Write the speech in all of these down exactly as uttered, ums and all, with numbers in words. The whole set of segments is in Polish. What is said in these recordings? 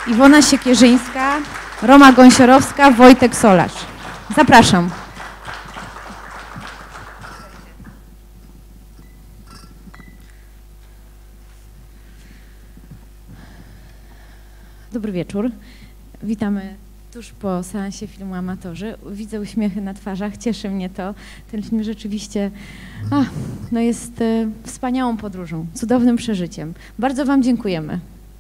Iwona Siekierzyńska, Roma Gąsiorowska, Wojtek Solarz. Zapraszam. Dobry wieczór. Witamy tuż po seansie filmu Amatorzy. Widzę uśmiechy na twarzach, cieszy mnie to. Ten film rzeczywiście a, no jest e, wspaniałą podróżą, cudownym przeżyciem. Bardzo Wam dziękujemy.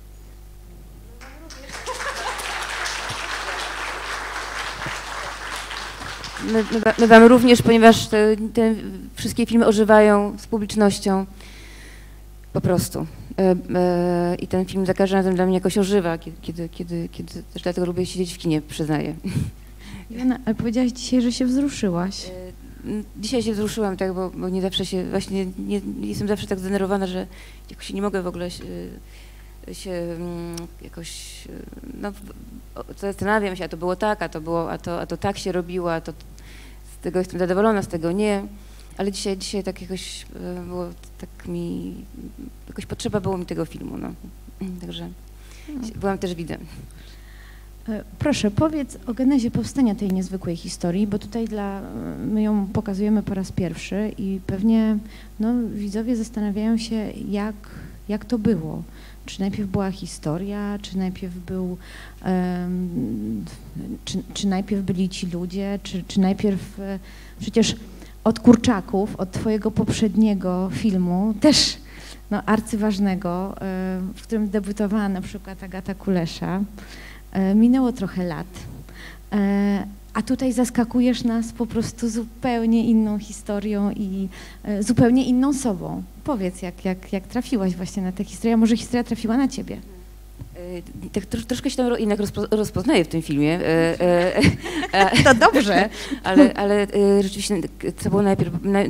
My, my, my Wam również, ponieważ te, te wszystkie filmy ożywają z publicznością po prostu. E, e, I ten film za każdym razem dla mnie jakoś ożywa, kiedy, kiedy, kiedy, kiedy też dlatego lubię siedzieć w kinie, przyznaję. Joanna, ale powiedziałaś dzisiaj, że się wzruszyłaś. E, dzisiaj się wzruszyłam, tak, bo, bo nie zawsze się, właśnie nie, nie jestem zawsze tak zdenerwowana, że jakoś się nie mogę w ogóle się, się jakoś, no zastanawiam się, a to było tak, a to było, a to, a to tak się robiło, a to z tego jestem zadowolona, z tego nie. Ale dzisiaj, dzisiaj tak jakoś było, tak mi, jakoś potrzeba było mi tego filmu, no. Także no. Byłam też widzem. Proszę, powiedz o genezie powstania tej niezwykłej historii, bo tutaj dla, my ją pokazujemy po raz pierwszy i pewnie no, widzowie zastanawiają się, jak, jak to było. Czy najpierw była historia, czy najpierw był, um, czy, czy najpierw byli ci ludzie, czy, czy najpierw, przecież od Kurczaków, od twojego poprzedniego filmu, też no, arcyważnego, w którym debiutowała na przykład Agata Kulesza, minęło trochę lat, a tutaj zaskakujesz nas po prostu zupełnie inną historią i zupełnie inną sobą. Powiedz, jak, jak, jak trafiłaś właśnie na tę historię, a może historia trafiła na ciebie? Tak trosz, troszkę się tam jednak rozpo, rozpoznaję w tym filmie. To dobrze. Ale, ale rzeczywiście, co było najpierw, na,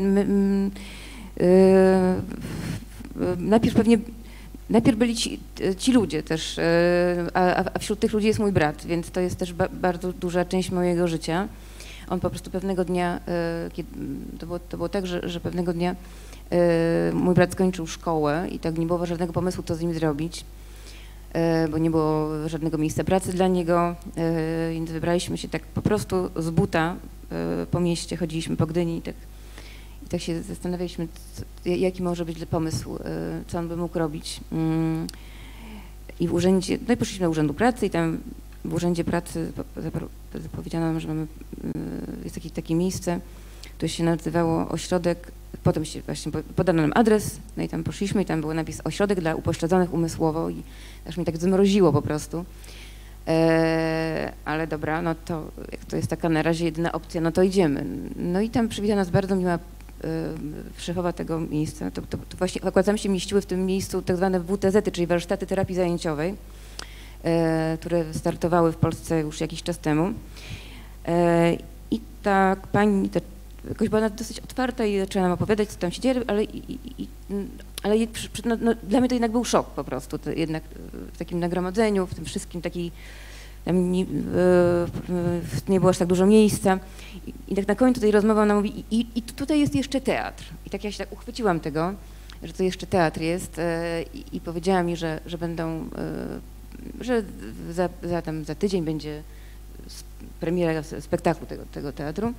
najpierw pewnie, najpierw byli ci, ci ludzie też, a, a wśród tych ludzi jest mój brat, więc to jest też ba, bardzo duża część mojego życia. On po prostu pewnego dnia, kiedy, to, było, to było tak, że, że pewnego dnia mój brat skończył szkołę i tak nie było żadnego pomysłu, co z nim zrobić, bo nie było żadnego miejsca pracy dla niego, więc wybraliśmy się tak po prostu z buta po mieście, chodziliśmy po Gdyni i tak, i tak się zastanawialiśmy, co, jaki może być pomysł, co on by mógł robić. I w urzędzie, no i poszliśmy do Urzędu Pracy i tam w Urzędzie Pracy zapowiedziano nam, że mamy, jest takie, takie miejsce, które się nazywało Ośrodek, potem się właśnie podano nam adres, no i tam poszliśmy i tam był napis Ośrodek dla upośledzonych umysłowo i aż mi tak zmroziło po prostu. E, ale dobra, no to jak to jest taka na razie jedyna opcja, no to idziemy. No i tam przywitała nas bardzo miła e, szefowa tego miejsca. To, to, to właśnie akurat tam się mieściły w tym miejscu tak zwane W T Z-y, czyli warsztaty terapii zajęciowej, e, które startowały w Polsce już jakiś czas temu. E, I tak pani te, jakoś była ona dosyć otwarta i zaczęła nam opowiadać, co tam się dzieje, ale, i, i, ale no, no, dla mnie to jednak był szok po prostu, to jednak w takim nagromadzeniu, w tym wszystkim takiej, tam nie, nie było aż tak dużo miejsca i, i tak na końcu tej rozmowy ona mówi i, i tutaj jest jeszcze teatr. I tak ja się tak uchwyciłam tego, że to jeszcze teatr jest i, i powiedziała mi, że, że będą, że za, za, tam, za tydzień będzie premiera spektaklu tego, tego teatru.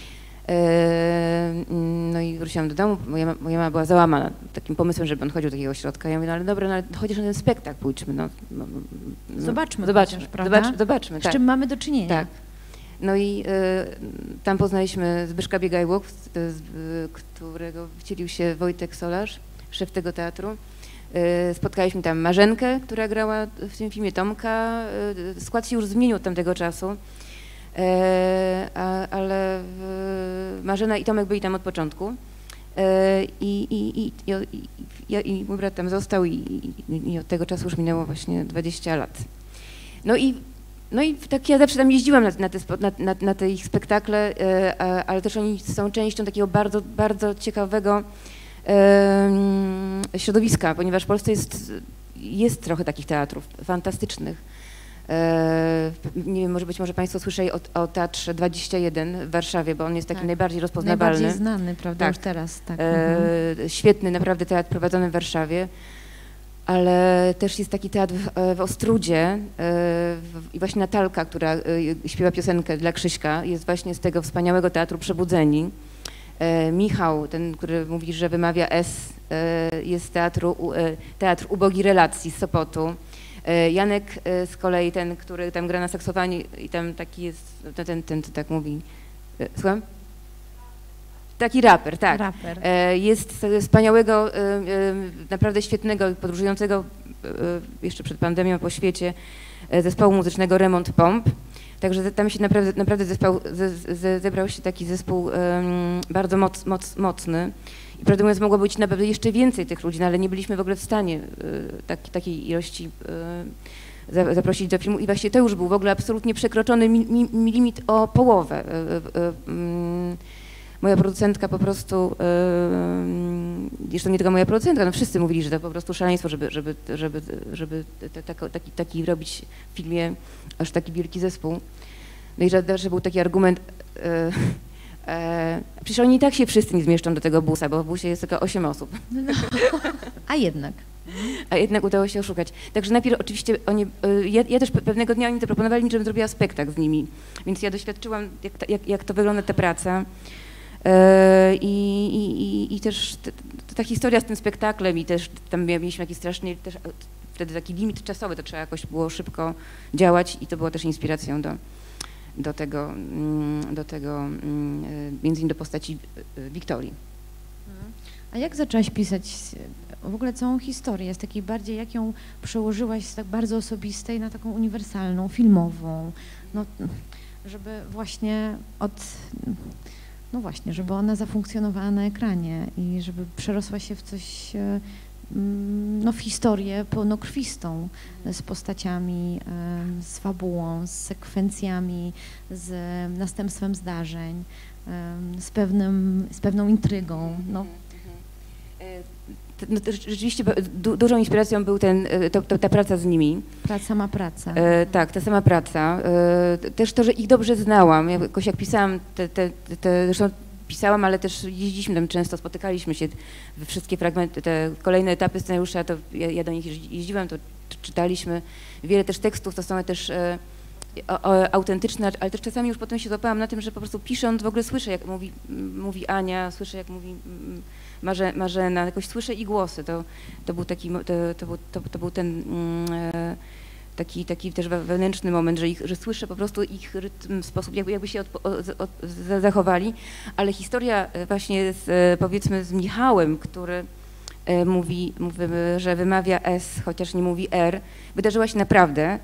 No i wróciłam do domu, moja, moja mama była załamana takim pomysłem, żeby on chodził do takiego ośrodka. Ja mówię, no ale dobra, no ale chociaż na ten spektakl pójdźmy. No, no, zobaczmy, zobaczmy, chociaż, prawda? Zobacz, zobaczmy, z tak. czym mamy do czynienia. Tak. No i y, tam poznaliśmy Zbyszka Biegajło, którego wcielił się Wojtek Solarz, szef tego teatru. Y, spotkaliśmy tam Marzenkę, która grała w tym filmie, Tomka. Y, skład się już zmienił od tamtego czasu. E, a, ale w, Marzena i Tomek byli tam od początku e, i, i, i, i, i, i mój brat tam został i, i, i od tego czasu już minęło właśnie dwadzieścia lat. No i, no i tak ja zawsze tam jeździłam na, na, te, na, na, na te ich spektakle, e, a, ale też oni są częścią takiego bardzo, bardzo ciekawego e, środowiska, ponieważ w Polsce jest, jest trochę takich teatrów fantastycznych. Nie wiem, może być może Państwo słyszeli o, o Teatrze dwadzieścia jeden w Warszawie, bo on jest taki tak. najbardziej rozpoznawalny. Najbardziej znany, prawda, tak. już teraz. Tak. E, świetny naprawdę teatr prowadzony w Warszawie. ale też jest taki teatr w, w Ostródzie i właśnie Natalka, która śpiewa piosenkę dla Krzyśka, jest właśnie z tego wspaniałego teatru Przebudzeni. Michał, ten, który mówi, że wymawia S, jest z teatru, teatr Ubogi Relacji z Sopotu. Janek z kolei, ten, który tam gra na saksofonie i tam taki jest, ten, ten, ten tak mówi, słucham? Taki raper, tak. Raper. Jest wspaniałego, naprawdę świetnego, podróżującego jeszcze przed pandemią po świecie zespołu muzycznego Remont Pomp. Także tam się naprawdę, naprawdę zespół, ze, ze, zebrał się taki zespół um, bardzo moc, moc, mocny. I prawdę mówiąc, mogło być naprawdę jeszcze więcej tych ludzi, no, ale nie byliśmy w ogóle w stanie y, tak, takiej ilości y, za, zaprosić do filmu. I właśnie to już był w ogóle absolutnie przekroczony mi, mi, mi limit o połowę. Y, y, y, moja producentka po prostu, y, zresztą nie tylko moja producentka, no wszyscy mówili, że to po prostu szaleństwo, żeby, żeby, żeby, żeby taki, taki robić w filmie aż taki wielki zespół. No i że, że był taki argument, e, e, przecież oni i tak się wszyscy nie zmieszczą do tego busa, bo w busie jest tylko osiem osób. No, a jednak. A jednak udało się oszukać. Także najpierw oczywiście oni, ja, ja też pewnego dnia oni zaproponowali mi, żebym zrobiła spektakl z nimi, więc ja doświadczyłam, jak, ta, jak, jak to wygląda ta praca. E, i, i, i też ta, ta historia z tym spektaklem i też tam mieliśmy jakiś strasznie, też, wtedy taki limit czasowy, to trzeba jakoś było szybko działać i to było też inspiracją do, do tego, do tego, między innymi do postaci Wiktorii. A jak zaczęłaś pisać w ogóle całą historię, z takiej bardziej, jak ją przełożyłaś z tak bardzo osobistej na taką uniwersalną, filmową, no, żeby właśnie od, no właśnie, żeby ona zafunkcjonowała na ekranie i żeby przerosła się w coś, no w historię pełnokrwistą, z postaciami, z fabułą, z sekwencjami, z następstwem zdarzeń, z, pewnym, z pewną intrygą. No. No, rzeczywiście du, dużą inspiracją był ten, to, to, ta praca z nimi. Ta sama praca. E, tak, ta sama praca. E, też to, że ich dobrze znałam. Ja jakoś jak pisałam, te, te, te, zresztą pisałam, ale też jeździliśmy tam często, spotykaliśmy się we wszystkie fragmenty, te kolejne etapy scenariusza, to ja, ja do nich jeździłam, to czytaliśmy. Wiele też tekstów to są też e, o, o, autentyczne, ale też czasami już potem się złapałam na tym, że po prostu pisząc w ogóle słyszę, jak mówi, mówi Ania, słyszę, jak mówi Marze, Marzena, jakoś słyszę i głosy. To, to był taki, to, to, był, to, to był ten e, taki, taki też wewnętrzny moment, że, ich, że słyszę po prostu ich rytm, sposób, jakby, jakby się od, od, od, zachowali, ale historia właśnie z, powiedzmy z Michałem, który e, mówi, mówi, że wymawia S, chociaż nie mówi R, wydarzyła się naprawdę.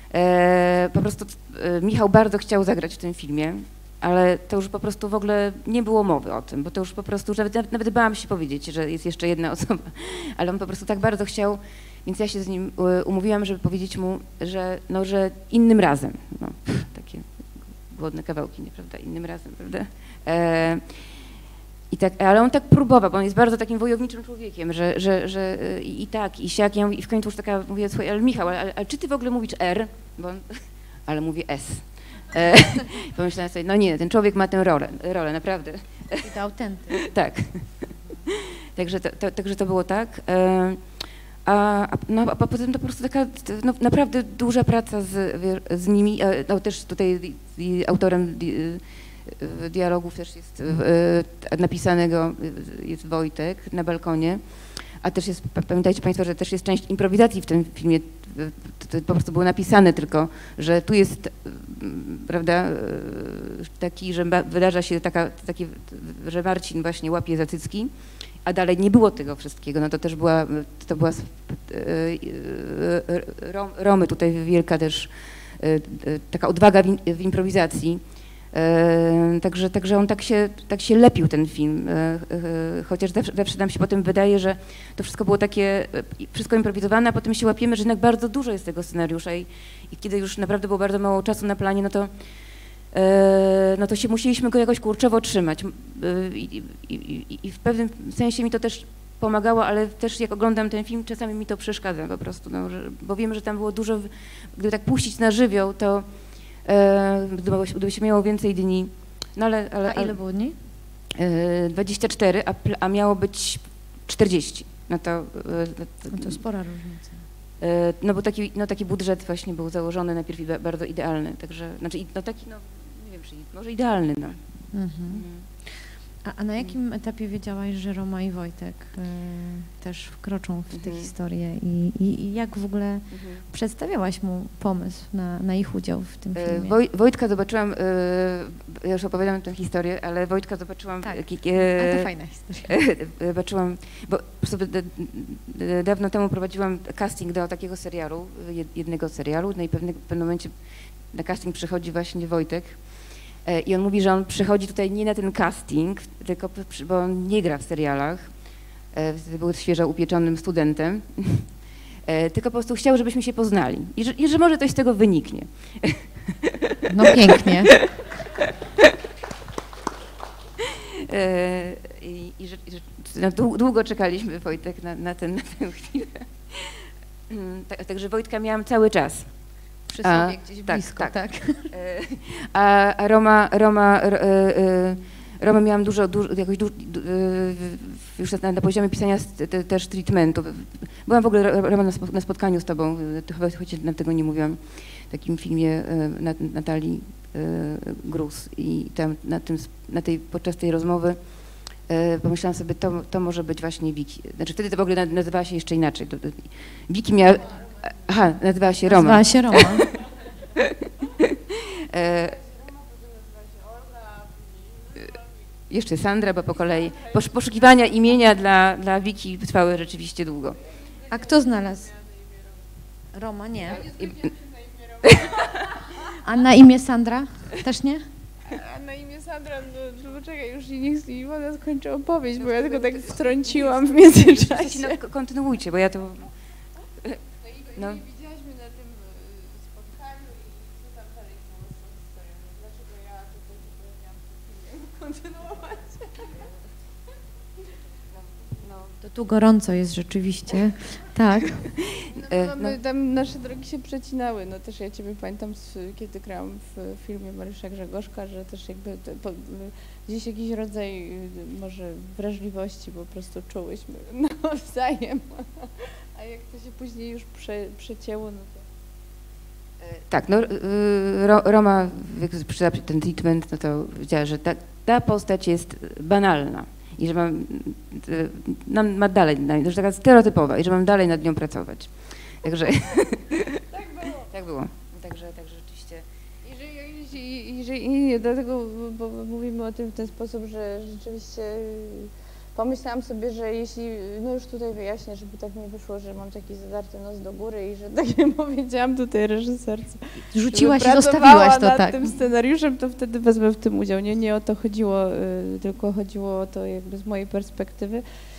E, po prostu e, Michał bardzo chciał zagrać w tym filmie, ale to już po prostu w ogóle nie było mowy o tym, bo to już po prostu, nawet, nawet bałam się powiedzieć, że jest jeszcze jedna osoba, ale on po prostu tak bardzo chciał, więc ja się z nim umówiłam, żeby powiedzieć mu, że, no, że innym razem, no, pff, takie głodne kawałki, nieprawda, innym razem, prawda? E, i tak, ale on tak próbował, bo on jest bardzo takim wojowniczym człowiekiem, że, że, że i, i tak, i siak, ja mówię, i w końcu już taka mówię, słuchaj, ale Michał, ale, ale czy ty w ogóle mówisz R? Bo on, ale mówi S. E, pomyślałam sobie, no nie, ten człowiek ma tę rolę, rolę naprawdę. I to autentyk. Tak. Także to, to, także to było tak. E, a, no, a potem to po prostu taka no, naprawdę duża praca z, z nimi. E, no, też tutaj i, autorem di, dialogów też jest e, napisanego jest Wojtek na balkonie. A też jest, pamiętajcie Państwo, że też jest część improwizacji w tym filmie. To po prostu było napisane tylko, że tu jest, prawda, taki, że wydarza się taka, taki, że Marcin właśnie łapie za cycki, a dalej nie było tego wszystkiego. No to też była, to była Romy tutaj wielka też taka odwaga w improwizacji. E, także, także on tak się, tak się lepił ten film, e, e, chociaż zawsze, zawsze nam się potem wydaje, że to wszystko było takie, wszystko improwizowane, a potem się łapiemy, że jednak bardzo dużo jest tego scenariusza i, i kiedy już naprawdę było bardzo mało czasu na planie, no to, e, no to się musieliśmy go jakoś kurczowo trzymać e, i, i, i w pewnym sensie mi to też pomagało, ale też jak oglądam ten film, czasami mi to przeszkadza po prostu, no, że, bo wiem, że tam było dużo, gdyby tak puścić na żywioł, to Gdyby, gdyby się miało więcej dni, no ale... ale a ile było dni? dwadzieścia cztery, a, a miało być czterdzieści. no to... No to spora różnica. No bo taki, no taki budżet właśnie był założony najpierw ide, bardzo idealny, także, znaczy no taki, no nie wiem, czy może idealny, no. Mhm. Mhm. A, a na jakim etapie wiedziałaś, że Roma i Wojtek y, też wkroczą w tę mhm. historię i, i, i jak w ogóle mhm. przedstawiałaś mu pomysł na, na ich udział w tym filmie? Woj, Wojtka zobaczyłam, y, ja już opowiadam tę historię, ale Wojtka zobaczyłam... Tak, y, a to fajna historia. Zobaczyłam, bo sobie d, d, dawno temu prowadziłam casting do takiego serialu, jednego serialu, no i w pewnym, w pewnym momencie na casting przychodzi właśnie Wojtek. I on mówi, że on przychodzi tutaj nie na ten casting, tylko bo on nie gra w serialach, był świeżo upieczonym studentem, tylko po prostu chciał, żebyśmy się poznali i że, i że może coś z tego wyniknie. No pięknie. I, i że, że no, długo czekaliśmy, Wojtek, na, na, ten, na tę chwilę. Tak, także Wojtka miałam cały czas. Przy sobie a, gdzieś blisko, tak. tak. tak. A, a Roma, Roma, Roma miałam dużo, dużo jakoś du, już na, na poziomie pisania te, też treatmentu. Byłam w ogóle, Roma, na spotkaniu z tobą, choć nam tego nie mówiłam, w takim filmie Natalii Gruz i tam na, tym, na tej, podczas tej rozmowy pomyślałam sobie, to, to może być właśnie Wiki. Znaczy wtedy to w ogóle nazywała się jeszcze inaczej. Wiki miała... Aha, nazywała się Roma. Nazywała się Roma. e, jeszcze Sandra, bo po kolei posz, poszukiwania imienia dla, dla Wiki trwały rzeczywiście długo. A kto znalazł? Roma, nie. A na imię Sandra? Też nie? A na imię Sandra, no, no poczekaj, już niech Iwona skończy opowieść, bo ja tylko tak wtrąciłam w międzyczasie. No, kontynuujcie, bo ja to... No. Nie widziałaśmy na tym spotkaniu i co tam dalej było z tą historią. Dlaczego ja tutaj powiedziałam kontynuować? No, to tu gorąco jest rzeczywiście, tak. No, no, my, tam nasze drogi się przecinały, no też ja ciebie pamiętam, z, kiedy grałam w filmie Mariusza Grzegorzka, że też jakby to, po, gdzieś jakiś rodzaj może wrażliwości po prostu czułyśmy nawzajem. A jak to się później już prze, przecięło, no to... Tak, no Ro, Roma, jak przyszła ten treatment, no to wiedziała, że ta, ta postać jest banalna i że mam, nam, ma dalej, że taka stereotypowa i że mam dalej nad nią pracować. Także... Tak było. Tak było. Także, także rzeczywiście... I że, i, nie, dlatego, bo mówimy o tym w ten sposób, że rzeczywiście... Pomyślałam sobie, że jeśli, no już tutaj wyjaśnię, żeby tak nie wyszło, że mam taki zadarty nos do góry i że tak jak powiedziałam tutaj reżyserce, rzuciłaś i zostawiłaś to nad tak. tym scenariuszem, to wtedy wezmę w tym udział. Nie, nie o to chodziło, y, tylko chodziło o to jakby z mojej perspektywy,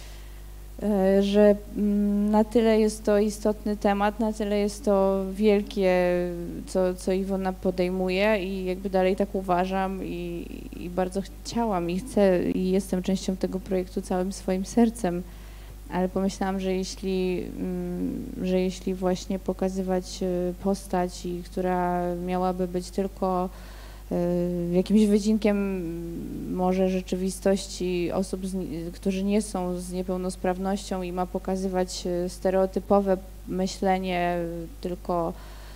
y, że y, na tyle jest to istotny temat, na tyle jest to wielkie, co, co Iwona podejmuje i jakby dalej tak uważam i, i bardzo chciałam i chcę i jestem częścią tego projektu całym swoim sercem, ale pomyślałam, że jeśli, że jeśli właśnie pokazywać postać, która miałaby być tylko jakimś wycinkiem może rzeczywistości osób, z, którzy nie są z niepełnosprawnością i ma pokazywać stereotypowe myślenie, tylko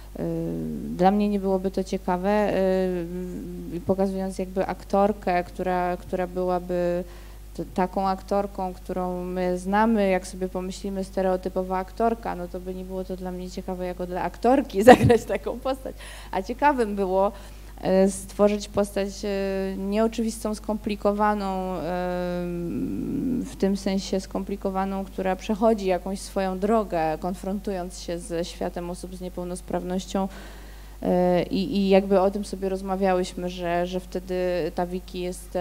dla mnie nie byłoby to ciekawe, pokazując jakby aktorkę, która, która byłaby taką aktorką, którą my znamy, jak sobie pomyślimy stereotypowa aktorka, no to by nie było to dla mnie ciekawe jako dla aktorki zagrać taką postać, a ciekawym było stworzyć postać nieoczywistą, skomplikowaną, w tym sensie skomplikowaną, która przechodzi jakąś swoją drogę, konfrontując się ze światem osób z niepełnosprawnością i, i jakby o tym sobie rozmawiałyśmy, że, że wtedy ta Wiki jest,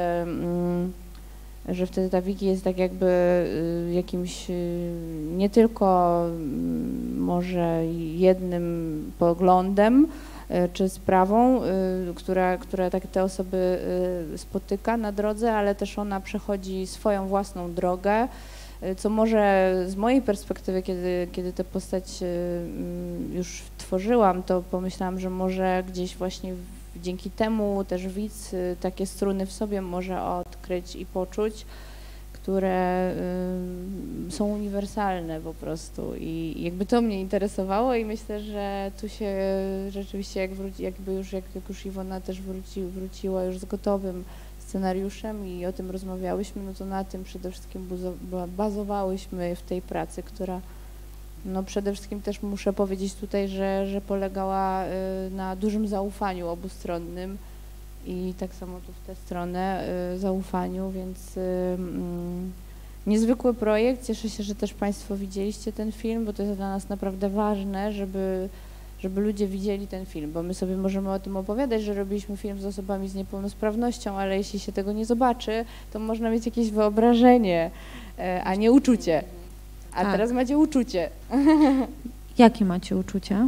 że wtedy ta Wiki jest tak jakby jakimś nie tylko może jednym poglądem, czy sprawą, która, która tak te osoby spotyka na drodze, ale też ona przechodzi swoją własną drogę, co może z mojej perspektywy, kiedy, kiedy tę postać już tworzyłam, to pomyślałam, że może gdzieś właśnie dzięki temu też widz takie struny w sobie może odkryć i poczuć, które y, są uniwersalne po prostu i jakby to mnie interesowało i myślę, że tu się rzeczywiście jak wróci, jakby już, jak, jak już Iwona też wróci, wróciła już z gotowym scenariuszem i o tym rozmawiałyśmy, no to na tym przede wszystkim bazowałyśmy w tej pracy, która no przede wszystkim też muszę powiedzieć tutaj, że, że polegała y, na dużym zaufaniu obustronnym i tak samo tu w tę stronę y, zaufaniu, więc y, mm, niezwykły projekt. Cieszę się, że też Państwo widzieliście ten film, bo to jest dla nas naprawdę ważne, żeby, żeby ludzie widzieli ten film, bo my sobie możemy o tym opowiadać, że robiliśmy film z osobami z niepełnosprawnością, ale jeśli się tego nie zobaczy, to można mieć jakieś wyobrażenie, y, a nie uczucie. A tak. Teraz macie uczucie. Jakie macie uczucia?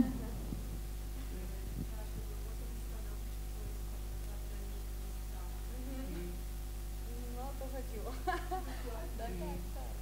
No to chodziło. Tak, tak, tak.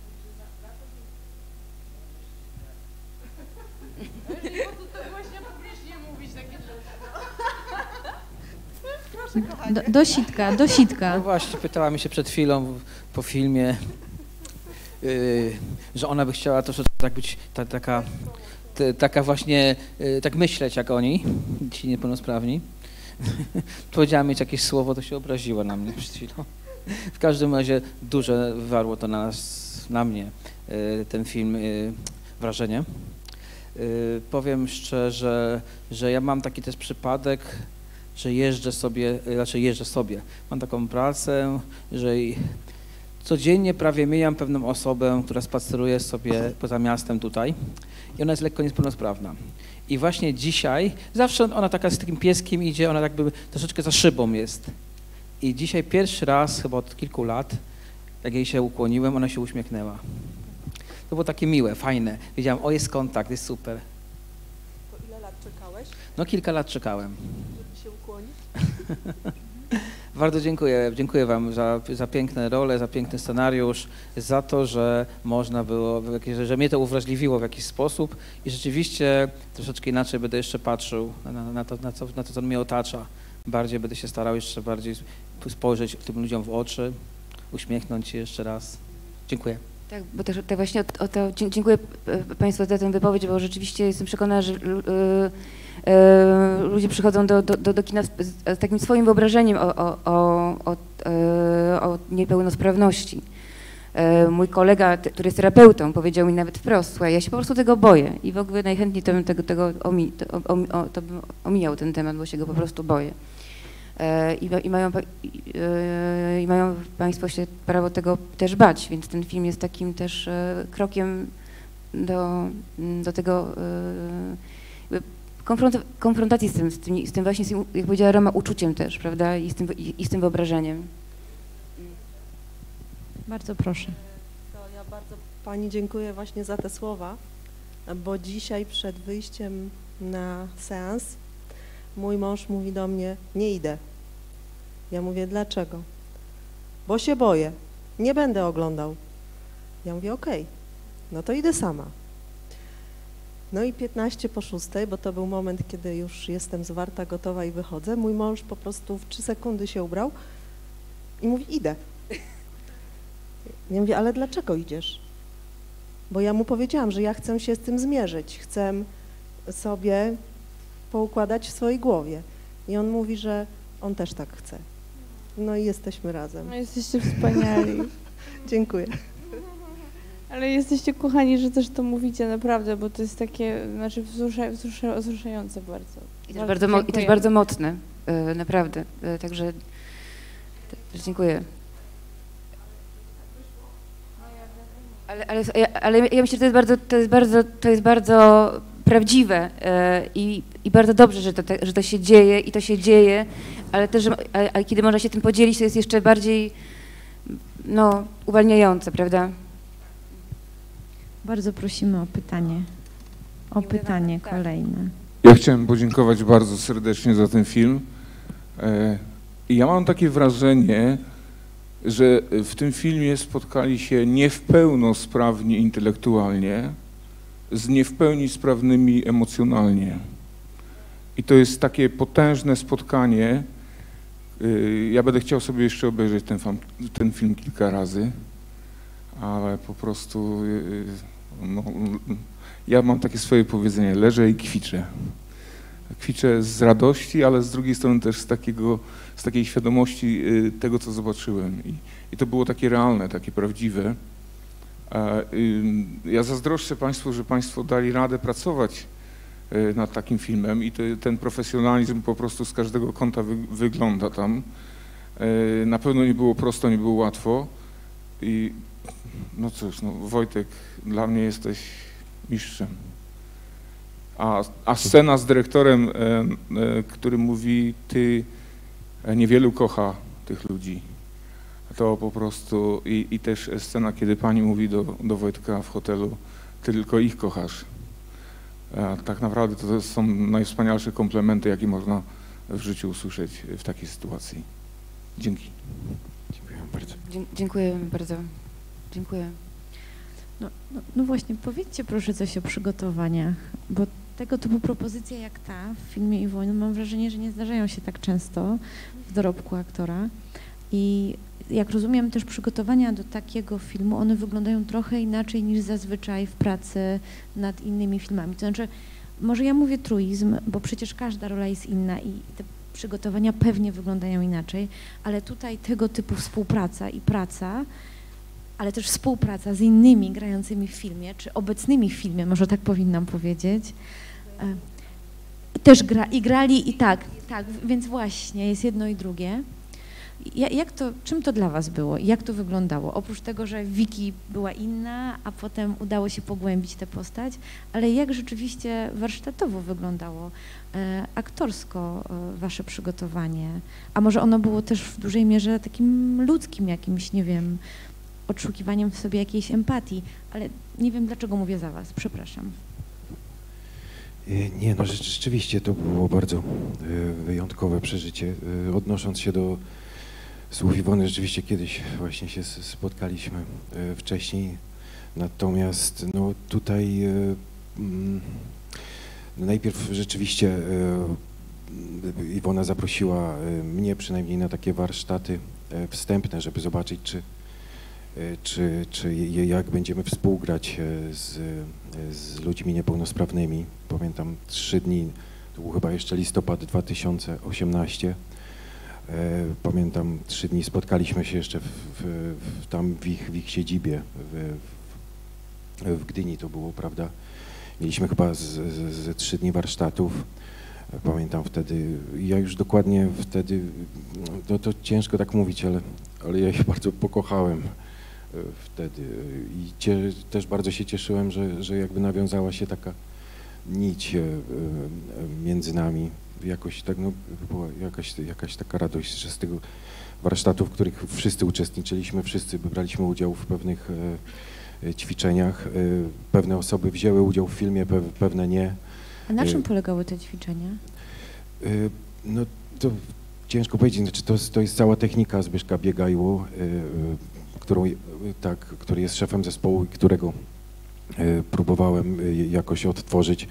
Bo to właśnie publicznie mówić takie rzeczy. Proszę, kochanie. Do, do sitka, do sitka. No właśnie, pytała mi się przed chwilą po filmie, Yy, że ona by chciała troszeczkę tak być ta, taka, t, taka właśnie, yy, tak myśleć jak oni, ci niepełnosprawni. Powiedziała mieć jakieś słowo, to się obraziła na mnie przed chwilą. W każdym razie duże wywarło to na nas, na mnie, yy, ten film, yy, wrażenie. Yy, powiem szczerze, że ja mam taki też przypadek, że jeżdżę sobie, raczej jeżdżę sobie. Mam taką pracę, że codziennie prawie mijam pewną osobę, która spaceruje sobie poza miastem tutaj i ona jest lekko niepełnosprawna. I właśnie dzisiaj, zawsze ona taka z takim pieskiem idzie, ona jakby troszeczkę za szybą jest. I dzisiaj pierwszy raz, chyba od kilku lat, jak jej się ukłoniłem, ona się uśmiechnęła. To było takie miłe, fajne. Wiedziałam, o jest kontakt, jest super. To ile lat czekałeś? No kilka lat czekałem. Żeby się ukłonić? Bardzo dziękuję. Dziękuję Wam za, za piękne role, za piękny scenariusz, za to, że można było, że mnie to uwrażliwiło w jakiś sposób i rzeczywiście troszeczkę inaczej będę jeszcze patrzył na, na, to, na, to, na to, co mnie otacza. Bardziej będę się starał jeszcze bardziej spojrzeć tym ludziom w oczy, uśmiechnąć się jeszcze raz. Dziękuję. Tak, bo też tak właśnie o, o to dziękuję Państwu za tę wypowiedź, bo rzeczywiście jestem przekonana, że yy, yy, ludzie przychodzą do, do, do kina z, z takim swoim wyobrażeniem o, o, o, o, yy, o niepełnosprawności. Yy, mój kolega, który jest terapeutą, powiedział mi nawet wprost, słuchaj, ja się po prostu tego boję i w ogóle najchętniej to bym tego, tego omi, to, om, o, to bym omijał ten temat, bo się go po prostu boję. I, i, mają, i, i mają Państwo się prawo tego też bać, więc ten film jest takim też krokiem do, do tego konfront, konfrontacji z tym, z tym, z tym właśnie, z tym, jak powiedziała Roma, uczuciem też, prawda, i z tym, i, i z tym wyobrażeniem. Bardzo proszę. To ja bardzo Pani dziękuję właśnie za te słowa, bo dzisiaj przed wyjściem na seans mój mąż mówi do mnie, nie idę. Ja mówię, dlaczego? Bo się boję, nie będę oglądał. Ja mówię, okej, okay, no to idę sama. No i piętnaście po szóstej, bo to był moment, kiedy już jestem zwarta, gotowa i wychodzę. Mój mąż po prostu w trzy sekundy się ubrał i mówi, idę. Ja mówię, ale dlaczego idziesz? Bo ja mu powiedziałam, że ja chcę się z tym zmierzyć, chcę sobie poukładać w swojej głowie. I on mówi, że on też tak chce. No i jesteśmy razem. No jesteście wspaniali. Dziękuję. Ale jesteście kochani, że też to mówicie naprawdę, bo to jest takie, znaczy wzrusza, wzrusza, wzruszające bardzo. I też bardzo, mo- i też bardzo mocne, yy, naprawdę. Yy, także też dziękuję. Ale, ale, ale ja myślę, że to jest bardzo, to jest bardzo, to jest bardzo prawdziwe yy, i, i bardzo dobrze, że to, te, że to się dzieje i to się dzieje, ale też, że, ale, ale kiedy można się tym podzielić, to jest jeszcze bardziej no, uwalniające, prawda? Bardzo prosimy o pytanie. O pytanie kolejne. Ja chciałem podziękować bardzo serdecznie za ten film. I ja mam takie wrażenie, że w tym filmie spotkali się nie w pełno sprawni intelektualnie z nie w pełni sprawnymi emocjonalnie. I to jest takie potężne spotkanie. Ja będę chciał sobie jeszcze obejrzeć ten, fan, ten film kilka razy. ale po prostu no, ja mam takie swoje powiedzenie, leżę i kwiczę. Kwiczę z radości, ale z drugiej strony też z, takiego, z takiej świadomości tego, co zobaczyłem. I, i to było takie realne, takie prawdziwe. Ja zazdroszczę Państwu, że Państwo dali radę pracować nad takim filmem i to, ten profesjonalizm po prostu z każdego kąta wy, wygląda tam. Na pewno nie było prosto, nie było łatwo. I no cóż, no, Wojtek, dla mnie jesteś mistrzem. A, a scena z dyrektorem, e, e, który mówi, ty e, niewielu kocha tych ludzi. To po prostu i, i też scena, kiedy pani mówi do, do Wojtka w hotelu, ty tylko ich kochasz. E, tak naprawdę to są najwspanialsze komplementy, jakie można w życiu usłyszeć w takiej sytuacji. Dzięki. Dziękuję bardzo. Dziękuję bardzo. Dziękuję. No, no, no właśnie, powiedzcie proszę coś o przygotowaniach, bo tego typu propozycje jak ta w filmie Iwony mam wrażenie, że nie zdarzają się tak często w dorobku aktora i jak rozumiem też przygotowania do takiego filmu, one wyglądają trochę inaczej niż zazwyczaj w pracy nad innymi filmami. To znaczy, może ja mówię truizm, bo przecież każda rola jest inna i te przygotowania pewnie wyglądają inaczej, ale tutaj tego typu współpraca i praca, ale też współpraca z innymi grającymi w filmie, czy obecnymi w filmie, może tak powinnam powiedzieć, też gra, i grali i tak, tak, więc właśnie jest jedno i drugie. Jak to, czym to dla was było? Jak to wyglądało? Oprócz tego, że Wiki była inna, a potem udało się pogłębić tę postać, ale jak rzeczywiście warsztatowo wyglądało e, aktorsko e, wasze przygotowanie? A może ono było też w dużej mierze takim ludzkim jakimś, nie wiem, odszukiwaniem w sobie jakiejś empatii, ale nie wiem, dlaczego mówię za was, przepraszam. Nie, no rzeczywiście to było bardzo wyjątkowe przeżycie. Odnosząc się do słów Iwony, rzeczywiście kiedyś właśnie się spotkaliśmy wcześniej, natomiast no tutaj no najpierw rzeczywiście Iwona zaprosiła mnie przynajmniej na takie warsztaty wstępne, żeby zobaczyć, czy Czy, czy jak będziemy współgrać z, z ludźmi niepełnosprawnymi. Pamiętam trzy dni, to był chyba jeszcze listopad dwa tysiące osiemnasty. Pamiętam trzy dni spotkaliśmy się jeszcze w, w, w, tam w ich, w ich siedzibie w, w, w Gdyni to było, prawda? Mieliśmy chyba z, z, z trzy dni warsztatów. Pamiętam wtedy, ja już dokładnie wtedy, no to ciężko tak mówić, ale, ale ja ich bardzo pokochałem wtedy i cie, też bardzo się cieszyłem, że, że jakby nawiązała się taka nić między nami. Jakoś tak, no, była jakaś, jakaś taka radość, że z tego warsztatu, w których wszyscy uczestniczyliśmy, wszyscy braliśmy udział w pewnych ćwiczeniach. Pewne osoby wzięły udział w filmie, pewne nie. A na czym polegały te ćwiczenia? No to ciężko powiedzieć, znaczy to, to jest cała technika Zbyszka Biegajło, którą, tak, który jest szefem zespołu i którego próbowałem jakoś odtworzyć.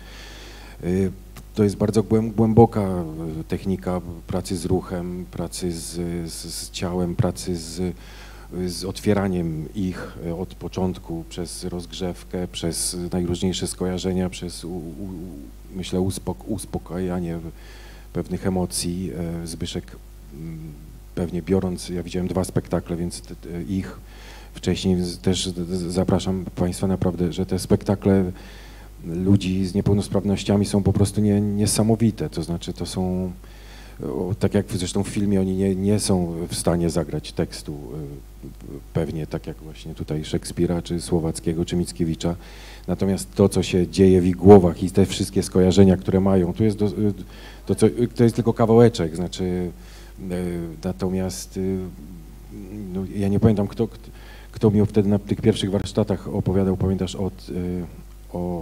To jest bardzo głęboka technika pracy z ruchem, pracy z, z, z ciałem, pracy z, z otwieraniem ich od początku, przez rozgrzewkę, przez najróżniejsze skojarzenia, przez u, u, myślę uspok uspokajanie pewnych emocji. Zbyszek pewnie biorąc, ja widziałem dwa spektakle, więc te, te, ich wcześniej też zapraszam Państwa naprawdę, że te spektakle ludzi z niepełnosprawnościami są po prostu nie, niesamowite, to znaczy to są, o, tak jak zresztą w filmie oni nie, nie są w stanie zagrać tekstu pewnie tak jak właśnie tutaj Szekspira, czy Słowackiego, czy Mickiewicza, natomiast to, co się dzieje w ich głowach i te wszystkie skojarzenia, które mają, to jest, do, to, co, to jest tylko kawałeczek, znaczy natomiast no, ja nie pamiętam, kto, kto mi wtedy na tych pierwszych warsztatach opowiadał, pamiętasz, od, o,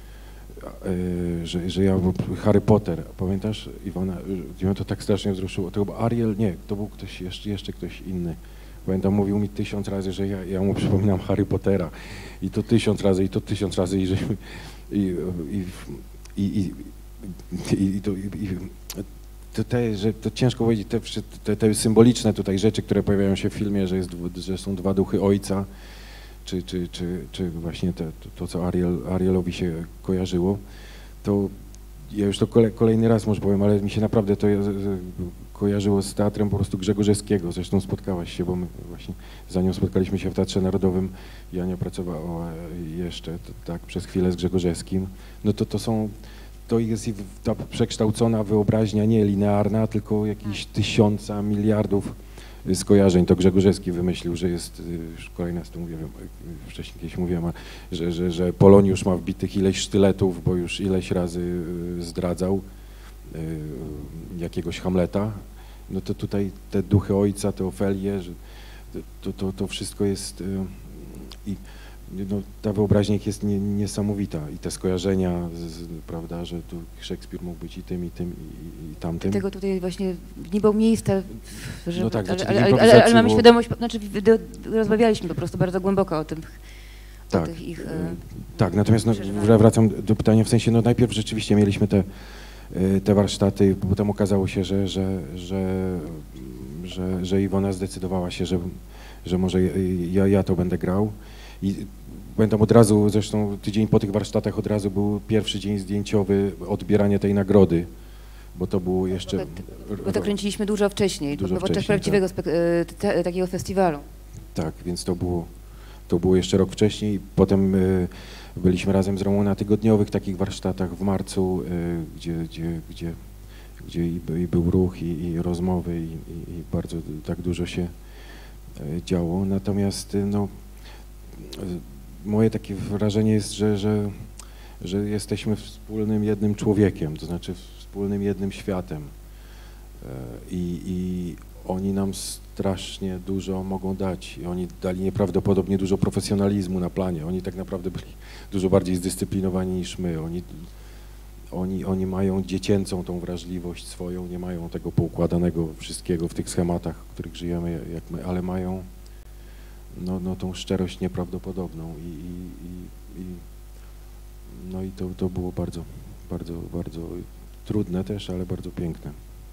że, że ja, Harry Potter, pamiętasz, Iwona, mnie to tak strasznie wzruszyło, to chyba Ariel, nie, to był ktoś, jeszcze, jeszcze ktoś inny. Pamiętam, mówił mi tysiąc razy, że ja, ja mu przypominam Harry Pottera i to tysiąc razy, i to tysiąc razy, i żeśmy, i, i, i, i, i, i, to, i To, te, że, to ciężko powiedzieć, te, te, te symboliczne tutaj rzeczy, które pojawiają się w filmie, że, jest, że są dwa duchy ojca, czy, czy, czy, czy właśnie te, to, to, co Ariel, Arielowi się kojarzyło, to ja już to kole, kolejny raz może powiem, ale mi się naprawdę to kojarzyło z teatrem po prostu Grzegorzewskiego. Zresztą spotkałaś się, bo my właśnie za nią spotkaliśmy się w Teatrze Narodowym. Jania pracowała jeszcze to, tak przez chwilę z Grzegorzewskim. No to to są, to jest ta przekształcona wyobraźnia nie linearna, tylko jakichś tysiąca, miliardów skojarzeń. To Grzegorzewski wymyślił, że jest, już kolejny raz to mówię, wcześniej kiedyś mówiłem, że, że, że Poloniusz ma wbitych ileś sztyletów, bo już ileś razy zdradzał jakiegoś Hamleta. No to tutaj te duchy ojca, te Ofelie, że to, to, to wszystko jest i no, ta wyobraźnia ich jest nie, niesamowita i te skojarzenia, z, prawda, że tu Szekspir mógł być i tym, i tym, i, i tamtym. Dlatego tutaj właśnie nie było miejsca, żeby, no tak, ale, ale, ale, ale, ale mamy świadomość, znaczy rozmawialiśmy po prostu bardzo głęboko o tym, tak, o tych ich... E, tak, natomiast no, wracam do pytania, w sensie, no najpierw rzeczywiście mieliśmy te, te warsztaty, potem okazało się, że, że, że, że, że Iwona zdecydowała się, że, że może ja, ja to będę grał. I pamiętam od razu, zresztą tydzień po tych warsztatach od razu był pierwszy dzień zdjęciowy odbierania tej nagrody, bo to było jeszcze... Bo, bo to kręciliśmy dużo wcześniej, dużo podczas wcześniej, prawdziwego tak. te, takiego festiwalu. Tak, więc to było, to było jeszcze rok wcześniej. Potem y, byliśmy razem z Romą na tygodniowych takich warsztatach w marcu, y, gdzie, gdzie, gdzie, gdzie i, i był ruch, i, i rozmowy, i, i, i bardzo tak dużo się y, działo. Natomiast y, no, moje takie wrażenie jest, że, że, że jesteśmy wspólnym jednym człowiekiem, to znaczy wspólnym jednym światem i, i oni nam strasznie dużo mogą dać i oni dali nieprawdopodobnie dużo profesjonalizmu na planie, oni tak naprawdę byli dużo bardziej zdyscyplinowani niż my, oni, oni, oni mają dziecięcą tą wrażliwość swoją, nie mają tego poukładanego wszystkiego w tych schematach, w których żyjemy jak my, ale mają No, no tą szczerość nieprawdopodobną i, i, i, i no i to, to było bardzo, bardzo, bardzo trudne też, ale bardzo piękne.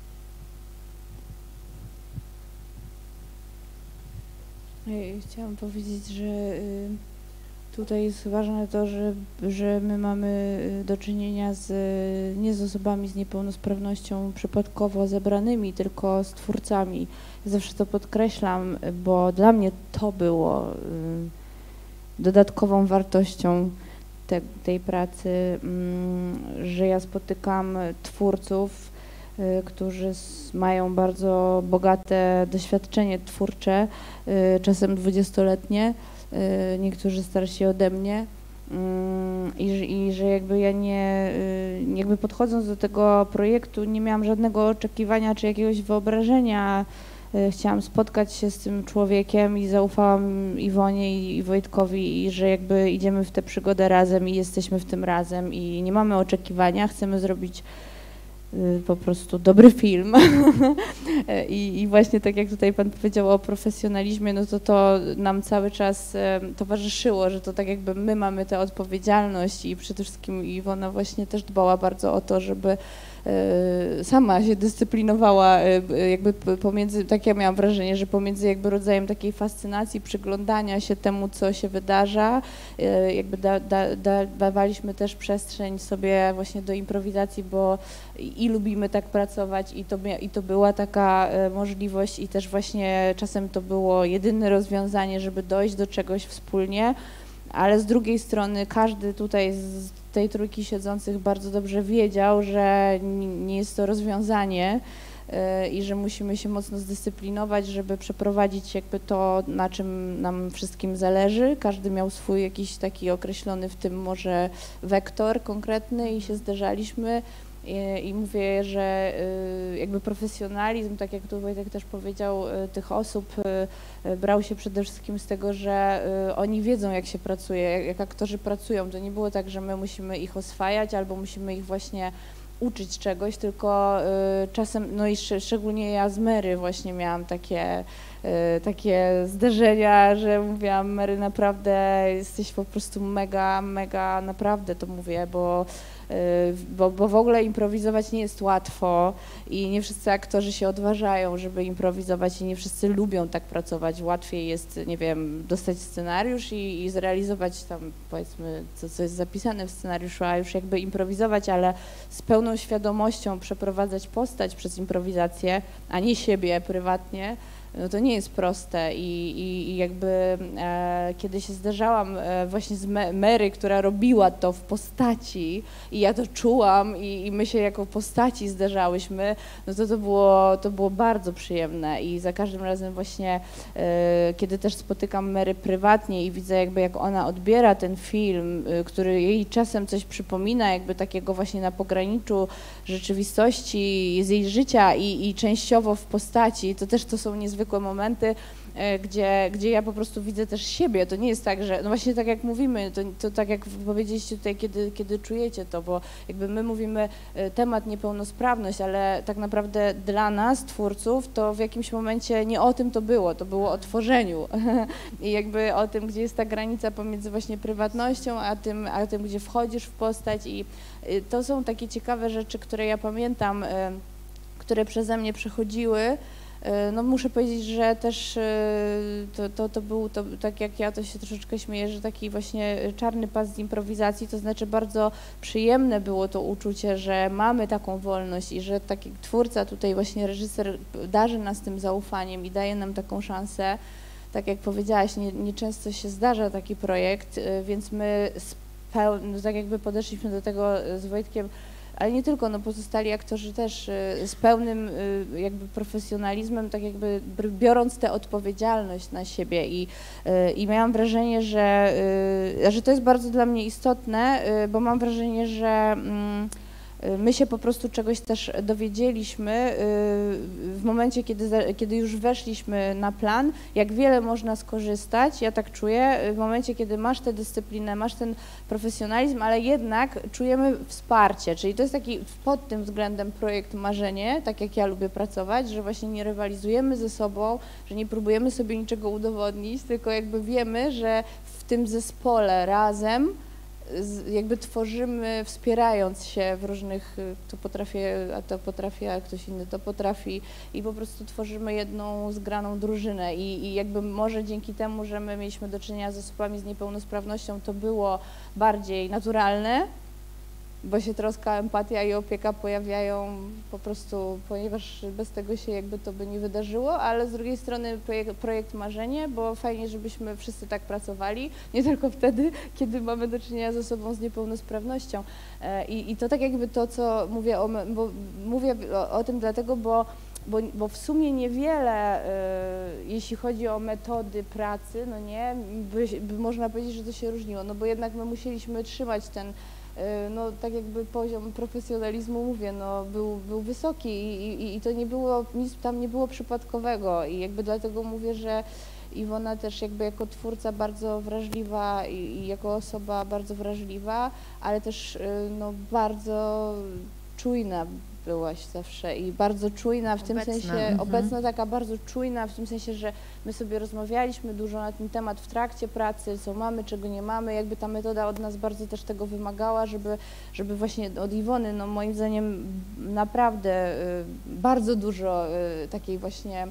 Chciałam powiedzieć, że tutaj jest ważne to, że, że my mamy do czynienia z, nie z osobami z niepełnosprawnością przypadkowo zebranymi, tylko z twórcami. Zawsze to podkreślam, bo dla mnie to było dodatkową wartością te, tej pracy, że ja spotykam twórców, którzy mają bardzo bogate doświadczenie twórcze, czasem dwudziestoletnie, niektórzy starsi ode mnie. I, I że jakby ja nie, jakby podchodząc do tego projektu nie miałam żadnego oczekiwania czy jakiegoś wyobrażenia. Chciałam spotkać się z tym człowiekiem i zaufałam Iwonie i Wojtkowi, i że jakby idziemy w tę przygodę razem i jesteśmy w tym razem i nie mamy oczekiwania, chcemy zrobić po prostu dobry film. I, I właśnie tak jak tutaj Pan powiedział o profesjonalizmie, no to to nam cały czas towarzyszyło, że to tak jakby my mamy tę odpowiedzialność i przede wszystkim Iwona właśnie też dbała bardzo o to, żeby sama się dyscyplinowała jakby pomiędzy, tak ja miałam wrażenie, że pomiędzy jakby rodzajem takiej fascynacji, przyglądania się temu, co się wydarza, jakby da, da, da, dawaliśmy też przestrzeń sobie właśnie do improwizacji, bo i lubimy tak pracować i to, i to była taka możliwość i też właśnie czasem to było jedyne rozwiązanie, żeby dojść do czegoś wspólnie, ale z drugiej strony każdy tutaj z tej trójki siedzących bardzo dobrze wiedział, że nie jest to rozwiązanie i że musimy się mocno zdyscyplinować, żeby przeprowadzić jakby to, na czym nam wszystkim zależy. Każdy miał swój jakiś taki określony w tym może wektor konkretny i się zderzaliśmy. I, I mówię, że jakby profesjonalizm, tak jak tu Wojtek też powiedział, tych osób brał się przede wszystkim z tego, że oni wiedzą, jak się pracuje, jak aktorzy pracują. To nie było tak, że my musimy ich oswajać albo musimy ich właśnie uczyć czegoś, tylko y, czasem, no i sz, szczególnie ja z Mary właśnie miałam takie, y, takie zderzenia, że mówiłam, Mary, naprawdę jesteś po prostu mega, mega, naprawdę to mówię, bo Bo, bo w ogóle improwizować nie jest łatwo i nie wszyscy aktorzy się odważają, żeby improwizować i nie wszyscy lubią tak pracować. Łatwiej jest, nie wiem, dostać scenariusz i, i zrealizować tam, powiedzmy, co, co jest zapisane w scenariuszu, a już jakby improwizować, ale z pełną świadomością przeprowadzać postać przez improwizację, a nie siebie prywatnie, no to nie jest proste i, i, i jakby e, kiedy się zderzałam e, właśnie z Me Mary, która robiła to w postaci i ja to czułam i, i my się jako postaci zderzałyśmy, no to to było, to było bardzo przyjemne i za każdym razem właśnie e, kiedy też spotykam Mary prywatnie i widzę jakby jak ona odbiera ten film, e, który jej czasem coś przypomina, jakby takiego właśnie na pograniczu rzeczywistości z jej życia i, i częściowo w postaci, to też to są niezwykłe momenty, gdzie, gdzie ja po prostu widzę też siebie. To nie jest tak, że, no właśnie tak jak mówimy, to, to tak jak powiedzieliście tutaj, kiedy, kiedy czujecie to, bo jakby my mówimy temat niepełnosprawność, ale tak naprawdę dla nas, twórców, to w jakimś momencie nie o tym to było, to było o tworzeniu i jakby o tym, gdzie jest ta granica pomiędzy właśnie prywatnością, a tym, a tym, gdzie wchodzisz w postać i to są takie ciekawe rzeczy, które ja pamiętam, które przeze mnie przechodziły. No muszę powiedzieć, że też to, to, to był, to, tak jak ja to się troszeczkę śmieję, że taki właśnie czarny pas z improwizacji, to znaczy bardzo przyjemne było to uczucie, że mamy taką wolność i że taki twórca tutaj właśnie reżyser darzy nas tym zaufaniem i daje nam taką szansę. Tak jak powiedziałaś, nie, nie często się zdarza taki projekt, więc my no tak jakby podeszliśmy do tego z Wojtkiem, ale nie tylko, no pozostali aktorzy też z pełnym jakby profesjonalizmem, tak jakby biorąc tę odpowiedzialność na siebie i, i miałam wrażenie, że, że to jest bardzo dla mnie istotne, bo mam wrażenie, że my się po prostu czegoś też dowiedzieliśmy w momencie, kiedy, kiedy już weszliśmy na plan, jak wiele można skorzystać, ja tak czuję, w momencie, kiedy masz tę dyscyplinę, masz ten profesjonalizm, ale jednak czujemy wsparcie, czyli to jest taki pod tym względem projekt marzenie, tak jak ja lubię pracować, że właśnie nie rywalizujemy ze sobą, że nie próbujemy sobie niczego udowodnić, tylko jakby wiemy, że w tym zespole razem jakby tworzymy, wspierając się w różnych, to potrafię, a to potrafi, a ktoś inny to potrafi i po prostu tworzymy jedną zgraną drużynę i, i jakby może dzięki temu, że my mieliśmy do czynienia z osobami z niepełnosprawnością, to było bardziej naturalne, bo się troska, empatia i opieka pojawiają po prostu, ponieważ bez tego się jakby to by nie wydarzyło, ale z drugiej strony projekt, projekt marzenie, bo fajnie, żebyśmy wszyscy tak pracowali, nie tylko wtedy, kiedy mamy do czynienia z osobą z niepełnosprawnością. I, i to tak jakby to, co mówię o, bo mówię o, o tym dlatego, bo Bo, bo w sumie niewiele, y, jeśli chodzi o metody pracy, no nie, by, by można powiedzieć, że to się różniło, no bo jednak my musieliśmy trzymać ten, y, no tak jakby poziom profesjonalizmu, mówię, no był, był wysoki i, i, i to nie było, nic tam nie było przypadkowego i jakby dlatego mówię, że Iwona też jakby jako twórca bardzo wrażliwa i, i jako osoba bardzo wrażliwa, ale też y, no bardzo czujna byłaś zawsze i bardzo czujna w tym obecna. sensie, Mhm. obecna taka bardzo czujna w tym sensie, że my sobie rozmawialiśmy dużo na ten temat w trakcie pracy, co mamy, czego nie mamy, jakby ta metoda od nas bardzo też tego wymagała, żeby, żeby właśnie od Iwony, no moim zdaniem naprawdę y, bardzo dużo y, takiej właśnie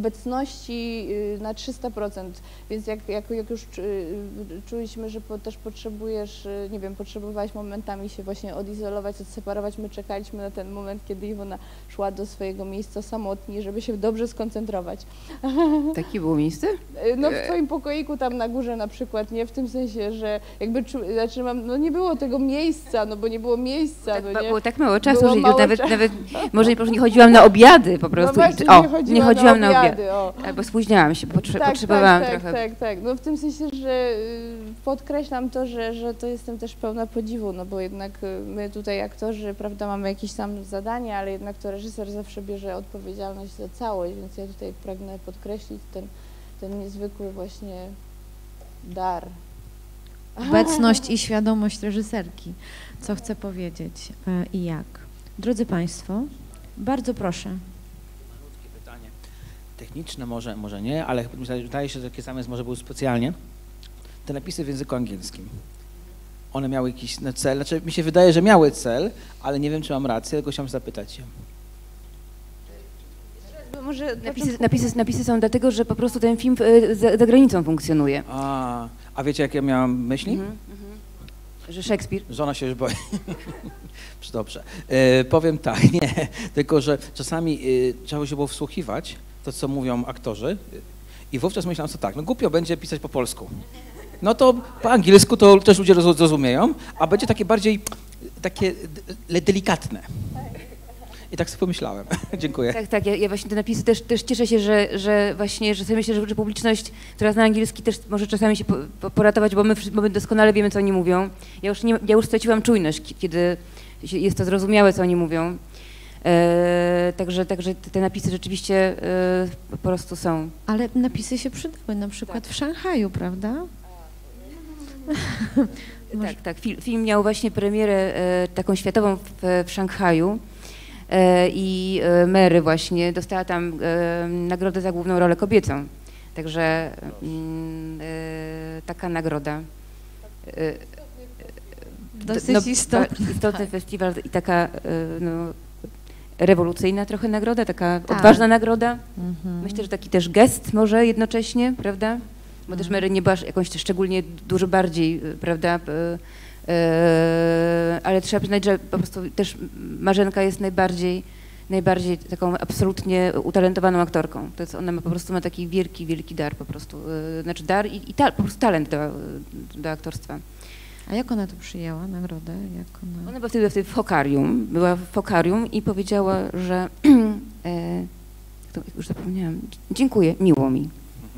obecności na trzysta procent, więc jak, jak, jak już czuliśmy, że po, też potrzebujesz, nie wiem, potrzebowałaś momentami się właśnie odizolować, odseparować, my czekaliśmy na ten moment, kiedy Iwona szła do swojego miejsca samotnie, żeby się dobrze skoncentrować. Takie było miejsce? No w twoim pokoiku tam na górze na przykład, nie? W tym sensie, że jakby, znaczy mam, no nie było tego miejsca, no bo nie było miejsca, Tak, no nie? było tak mało czasu, Było że mało nawet, czasu. nawet może po prostu nie chodziłam na obiady po prostu. No właśnie, I, o, nie chodziła nie chodziłam na, na obiady. obiady, o. Albo spóźniałam się, potrze Tak, potrzebowałam tak, tak, trochę. tak, tak. No w tym sensie, że y, podkreślam to, że, że to jestem też pełna podziwu, no bo jednak y, my tutaj aktorzy, prawda, mamy jakieś tam zadania, ale jednak to reżyser zawsze bierze odpowiedzialność za całość, więc ja tutaj pragnę podkreślić ten, ten niezwykły właśnie dar. Obecność i świadomość reżyserki, co chce powiedzieć i jak. Drodzy Państwo, bardzo proszę. Malutkie pytanie. Techniczne może, może nie, ale wydaje się, że takie same może były specjalnie. Te napisy w języku angielskim. One miały jakiś cel, znaczy mi się wydaje, że miały cel, ale nie wiem, czy mam rację, tylko chciałem zapytać się. Może napisy, napisy, napisy są dlatego, że po prostu ten film za, za granicą funkcjonuje. A, a wiecie, jak ja miałam myśli? Mhm, mhm. Że Szekspir? Żona się już boi. Dobrze. E, powiem tak, nie, tylko że czasami e, trzeba się było wsłuchiwać to, co mówią aktorzy i wówczas myślałem sobie tak, no głupio będzie pisać po polsku. No to po angielsku to też ludzie zrozumieją, a będzie takie bardziej, takie delikatne. I tak sobie pomyślałem. Dziękuję. Tak, tak, ja, ja właśnie te napisy też, też cieszę się, że, że właśnie, że sobie myślę, że, że publiczność, która zna angielski, też może czasami się po, po, poratować, bo my, bo my doskonale wiemy, co oni mówią. Ja już, nie, ja już straciłam czujność, kiedy jest to zrozumiałe, co oni mówią. E, także, także te napisy rzeczywiście e, po prostu są. Ale napisy się przydały, na przykład tak. w Szanghaju, prawda? Tak, tak. Film, film miał właśnie premierę e, taką światową w, w Szanghaju. E, I e, Mary właśnie dostała tam e, nagrodę za główną rolę kobiecą. Także mm, e, taka nagroda. E, Dosyć no, istotny. Istotny tak. festiwal i taka e, no, rewolucyjna trochę nagroda, taka tak. odważna nagroda. Mhm. Myślę, że taki też gest może jednocześnie, prawda? Bo mhm. też Mary nie była jakąś szczególnie dużo bardziej, prawda? E, ale trzeba przyznać, że po prostu też Marzenka jest najbardziej, najbardziej taką absolutnie utalentowaną aktorką. To jest, ona ma, po prostu ma taki wielki, wielki dar po prostu, znaczy dar i, i ta, po prostu talent do, do aktorstwa. A jak ona to przyjęła, nagrodę? Jak ona... ona była wtedy, wtedy w Fokarium, była w Fokarium i powiedziała, że, e, to już zapomniałam, dziękuję, miło mi.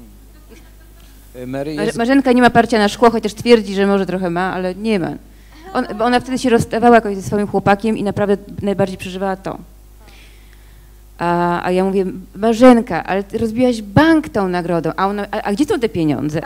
Mary jest... Marzenka nie ma parcia na szkło, chociaż twierdzi, że może trochę ma, ale nie ma. On, bo ona wtedy się rozstawała jakoś ze swoim chłopakiem i naprawdę najbardziej przeżywała to. A, a ja mówię, Marzenka, ale ty rozbiłaś bank tą nagrodą, a ona, a, a gdzie są te pieniądze?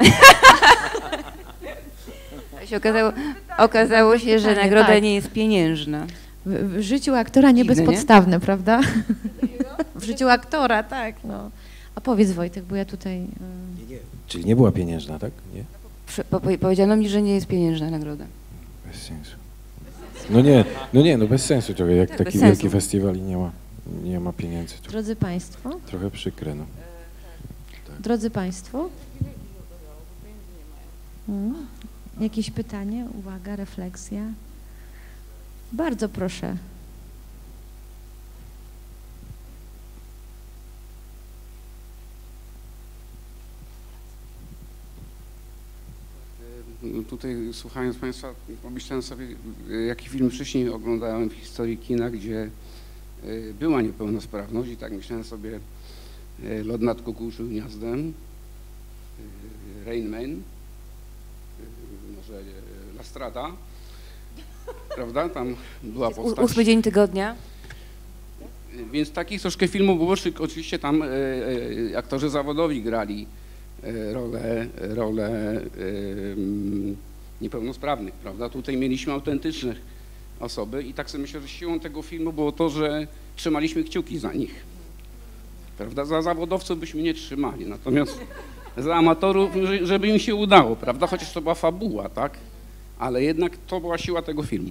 się okazało, okazało się, że nagroda tak. nie jest pieniężna. W, w życiu aktora nie Dziwne, bezpodstawne, nie? Prawda? W życiu aktora, tak. No. A powiedz Wojtek, bo ja tutaj... Nie, nie. Czyli nie była pieniężna, tak? Nie? Po, po, powiedziano mi, że nie jest pieniężna nagroda. Bez sensu. No nie, no nie, no bez sensu trochę, jak tak, taki wielki sensu. Festiwal i nie ma, nie ma pieniędzy. To Drodzy Państwo? Trochę przykre, no. Tak. Drodzy Państwo? Hmm. Jakieś pytanie, uwaga, refleksja? Bardzo proszę. Tutaj słuchając Państwa, pomyślałem sobie, jaki film wcześniej oglądałem w historii kina, gdzie była niepełnosprawność i tak myślałem sobie Lot nad kukułczym gniazdem, Rain Man, może La Strada, prawda? Tam była postać. Ósmy dzień tygodnia. Więc takich troszkę filmów było, oczywiście tam aktorzy zawodowi grali rolę, rolę um, niepełnosprawnych, prawda? Tutaj mieliśmy autentyczne osoby i tak sobie myślę, że siłą tego filmu było to, że trzymaliśmy kciuki za nich, prawda? Za zawodowców byśmy nie trzymali, natomiast za amatorów, żeby im się udało, prawda? Chociaż to była fabuła, tak? Ale jednak to była siła tego filmu.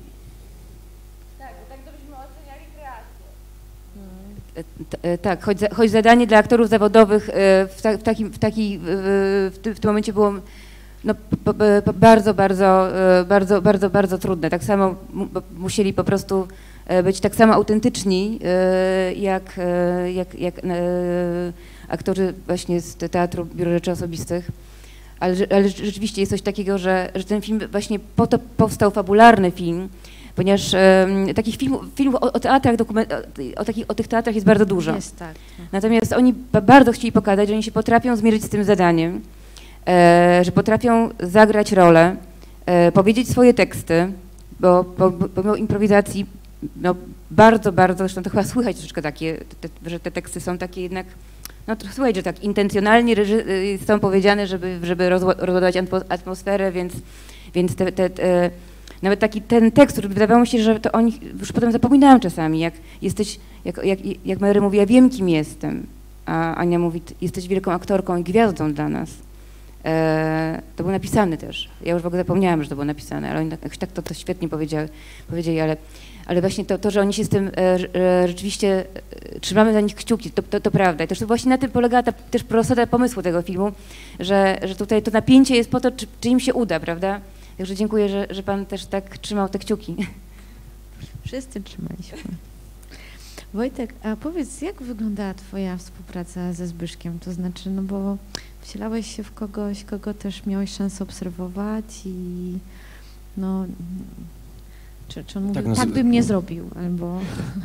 Tak, choć, choć zadanie dla aktorów zawodowych w, ta, w, takim, w, taki, w, tym, w tym momencie było no, po, po, bardzo, bardzo, bardzo, bardzo, bardzo trudne. Tak samo musieli po prostu być tak samo autentyczni jak, jak, jak aktorzy właśnie z Teatru Biuro Rzeczy Osobistych. Ale, ale rzeczywiście jest coś takiego, że, że ten film właśnie po to powstał fabularny film, ponieważ e, takich filmów, filmów o, o teatrach, dokument, o, o, takich, o tych teatrach jest bardzo dużo. Jest, tak. Natomiast oni bardzo chcieli pokazać, że oni się potrafią zmierzyć z tym zadaniem, e, że potrafią zagrać rolę, e, powiedzieć swoje teksty, bo pomimo improwizacji, no bardzo, bardzo, zresztą to chyba słychać troszeczkę takie, te, że te teksty są takie jednak, no to słuchaj, że tak intencjonalnie są powiedziane, żeby, żeby rozładować atmosferę, więc, więc te, te, te nawet taki ten tekst, który wydawało mi się, że to oni, już potem zapominałam czasami, jak jesteś, jak, jak, jak Mary mówi, ja wiem, kim jestem, a Ania mówi, jesteś wielką aktorką i gwiazdą dla nas. E, to było napisane też. Ja już w ogóle zapomniałam, że to było napisane, ale oni tak, tak to, to świetnie powiedziały, powiedzieli, ale, ale właśnie to, to, że oni się z tym e, e, rzeczywiście e, trzymamy za nich kciuki, to, to, to prawda. I też to właśnie na tym polega ta, też prostota pomysłu tego filmu, że, że tutaj to napięcie jest po to, czy, czy im się uda, prawda? Także dziękuję, że, że pan też tak trzymał te kciuki. Wszyscy trzymaliśmy. Wojtek, a powiedz, jak wyglądała twoja współpraca ze Zbyszkiem? To znaczy, no bo wcielałeś się w kogoś, kogo też miałeś szansę obserwować i no, czy, czy on mówił, Tak, no, tak bym nie zrobił, albo...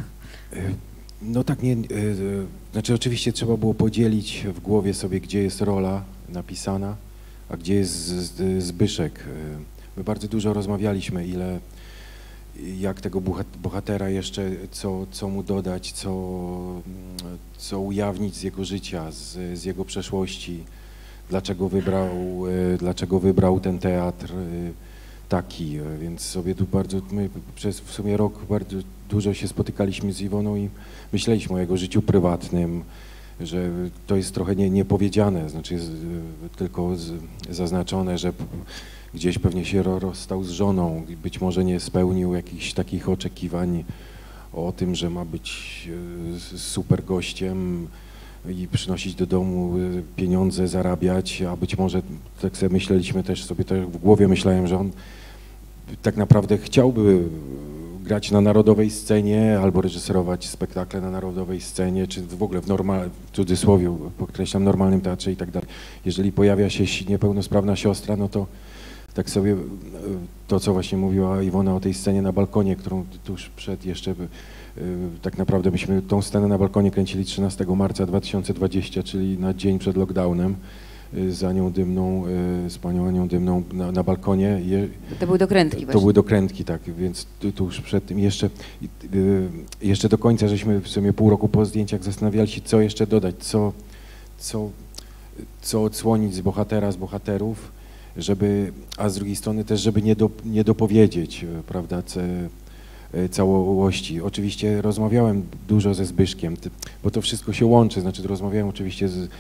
No tak, nie, znaczy oczywiście trzeba było podzielić w głowie sobie, gdzie jest rola napisana, a gdzie jest Zbyszek. My bardzo dużo rozmawialiśmy, ile, jak tego bohatera jeszcze, co, co mu dodać, co, co ujawnić z jego życia, z, z jego przeszłości, dlaczego wybrał, dlaczego wybrał ten teatr taki, więc sobie tu bardzo, my przez w sumie rok bardzo dużo się spotykaliśmy z Iwoną i myśleliśmy o jego życiu prywatnym, że to jest trochę nie, niepowiedziane, znaczy jest tylko z, zaznaczone, że gdzieś pewnie się rozstał z żoną, być może nie spełnił jakichś takich oczekiwań o tym, że ma być super gościem i przynosić do domu pieniądze, zarabiać, a być może, tak sobie myśleliśmy też sobie, tak w głowie myślałem, że on tak naprawdę chciałby grać na narodowej scenie albo reżyserować spektakle na narodowej scenie, czy w ogóle w normalnym, w cudzysłowie, podkreślam, normalnym teatrze i tak dalej. Jeżeli pojawia się niepełnosprawna siostra, no to tak sobie to, co właśnie mówiła Iwona o tej scenie na balkonie, którą tuż przed jeszcze, tak naprawdę myśmy tą scenę na balkonie kręcili trzynastego marca dwa tysiące dwudziestego, czyli na dzień przed lockdownem, z Anią Dymną, z panią Anią Dymną na, na balkonie. To były dokrętki właśnie. To były dokrętki, tak, więc tuż przed tym jeszcze, jeszcze do końca żeśmy w sumie pół roku po zdjęciach zastanawiali się, co jeszcze dodać, co, co, co odsłonić z bohatera, z bohaterów, żeby, a z drugiej strony też, żeby nie, do, nie dopowiedzieć, prawda, ce, całości. Oczywiście rozmawiałem dużo ze Zbyszkiem, bo to wszystko się łączy, znaczy rozmawiałem oczywiście z,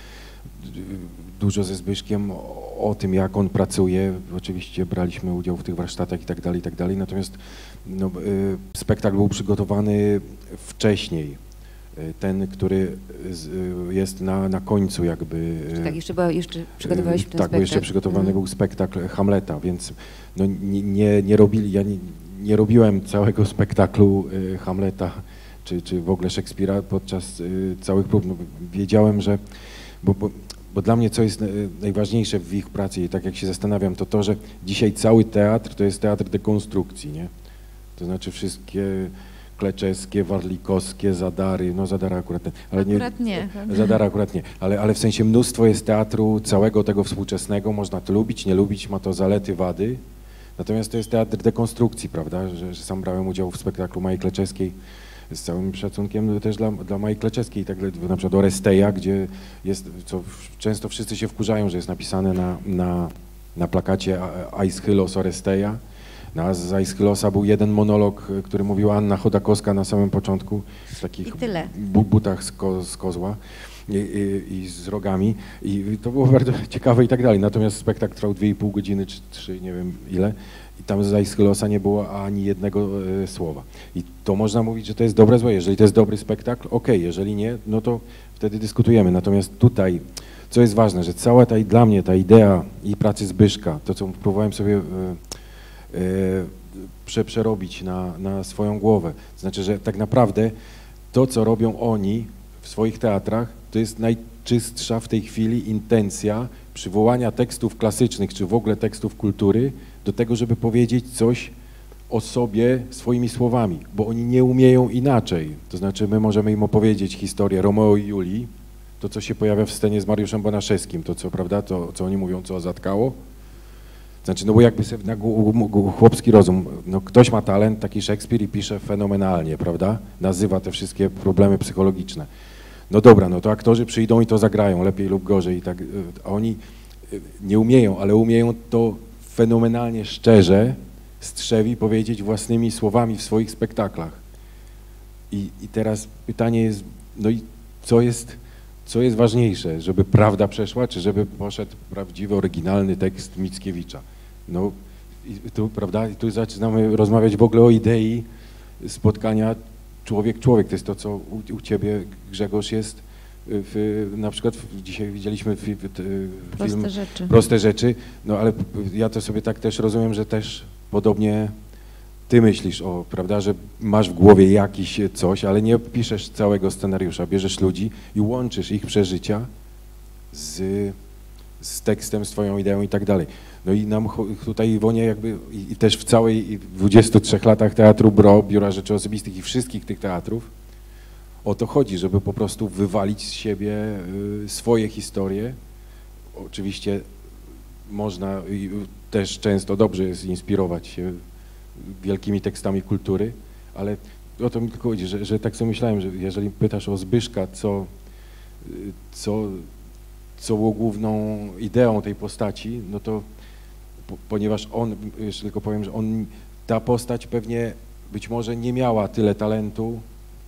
dużo ze Zbyszkiem o, o tym, jak on pracuje. Oczywiście braliśmy udział w tych warsztatach i tak dalej, i tak dalej. Natomiast no, y, spektakl był przygotowany wcześniej. Y, ten, który z, y, jest na, na końcu jakby. Y, tak, jeszcze, była, jeszcze przygotowaliśmy ten tak, spektakl. bo jeszcze przygotowany mm. był spektakl Hamleta, więc no, nie, nie, nie robili, ja nie, nie robiłem całego spektaklu y, Hamleta, czy, czy w ogóle Szekspira podczas y, całych prób. No, wiedziałem, że Bo, bo, bo dla mnie co jest najważniejsze w ich pracy i tak jak się zastanawiam, to to, że dzisiaj cały teatr to jest teatr dekonstrukcji, nie? To znaczy wszystkie Kleczewskie, Warlikowskie, Zadary, no Zadara akurat nie. Ale akurat nie. nie Zadara akurat nie, ale, ale w sensie mnóstwo jest teatru całego tego współczesnego, można to lubić, nie lubić, ma to zalety, wady. Natomiast to jest teatr dekonstrukcji, prawda, że, że sam brałem udział w spektaklu Maji Kleczewskiej, z całym szacunkiem też dla, dla Maji Kleczewskiej, tak na przykład Oresteja, gdzie jest, co często wszyscy się wkurzają, że jest napisane na, na, na plakacie Aeschylos Oresteja. Na z Aeschylosa był jeden monolog, który mówiła Anna Chodakowska na samym początku, w takich bu butach z, ko z kozła i, i, i z rogami. I to było bardzo ciekawe i tak dalej. Natomiast spektakl trwał dwie i pół godziny, czy trzy, nie wiem ile. I tam z Aeschylosa nie było ani jednego e, słowa. I to można mówić, że to jest dobre, złe. Jeżeli to jest dobry spektakl, okej, okay. Jeżeli nie, no to wtedy dyskutujemy. Natomiast tutaj, co jest ważne, że cała ta, dla mnie ta idea i pracy Zbyszka, to co próbowałem sobie e, e, prze, przerobić na, na swoją głowę, to znaczy, że tak naprawdę to, co robią oni w swoich teatrach, to jest najczystsza w tej chwili intencja przywołania tekstów klasycznych, czy w ogóle tekstów kultury, do tego, żeby powiedzieć coś o sobie swoimi słowami, bo oni nie umieją inaczej. To znaczy my możemy im opowiedzieć historię Romeo i Julii, to co się pojawia w scenie z Mariuszem Banaszewskim, to co, prawda, to co oni mówią, co zatkało. Znaczy, no bo jakby sobie na chłopski rozum, no ktoś ma talent, taki Szekspir i pisze fenomenalnie, prawda, nazywa te wszystkie problemy psychologiczne. No dobra, no to aktorzy przyjdą i to zagrają, lepiej lub gorzej i tak, a oni nie umieją, ale umieją to fenomenalnie szczerze Strzewi powiedzieć własnymi słowami w swoich spektaklach. I, i teraz pytanie jest, no i co jest, co jest ważniejsze, żeby prawda przeszła, czy żeby poszedł prawdziwy, oryginalny tekst Mickiewicza? No i tu, prawda, i tu zaczynamy rozmawiać w ogóle o idei spotkania człowiek-człowiek. To jest to, co u, u ciebie, Grzegorz, jest w, na przykład w, dzisiaj widzieliśmy w, w, w Proste film rzeczy. Proste rzeczy, no ale ja to sobie tak też rozumiem, że też podobnie ty myślisz o, prawda, że masz w głowie jakiś coś, ale nie piszesz całego scenariusza, bierzesz ludzi i łączysz ich przeżycia z, z tekstem, z twoją ideą i tak dalej. No i nam tutaj Iwonie jakby i, i też w całej dwudziestu trzech latach Teatru Bro, Biura Rzeczy Osobistych i wszystkich tych teatrów o to chodzi, żeby po prostu wywalić z siebie y, swoje historie. Oczywiście można i też często dobrze jest inspirować się wielkimi tekstami kultury, ale o to mi tylko chodzi, że, że tak sobie myślałem, że jeżeli pytasz o Zbyszka, co, co, co było główną ideą tej postaci, no to po, ponieważ on, jeszcze tylko powiem, że on, ta postać pewnie być może nie miała tyle talentu,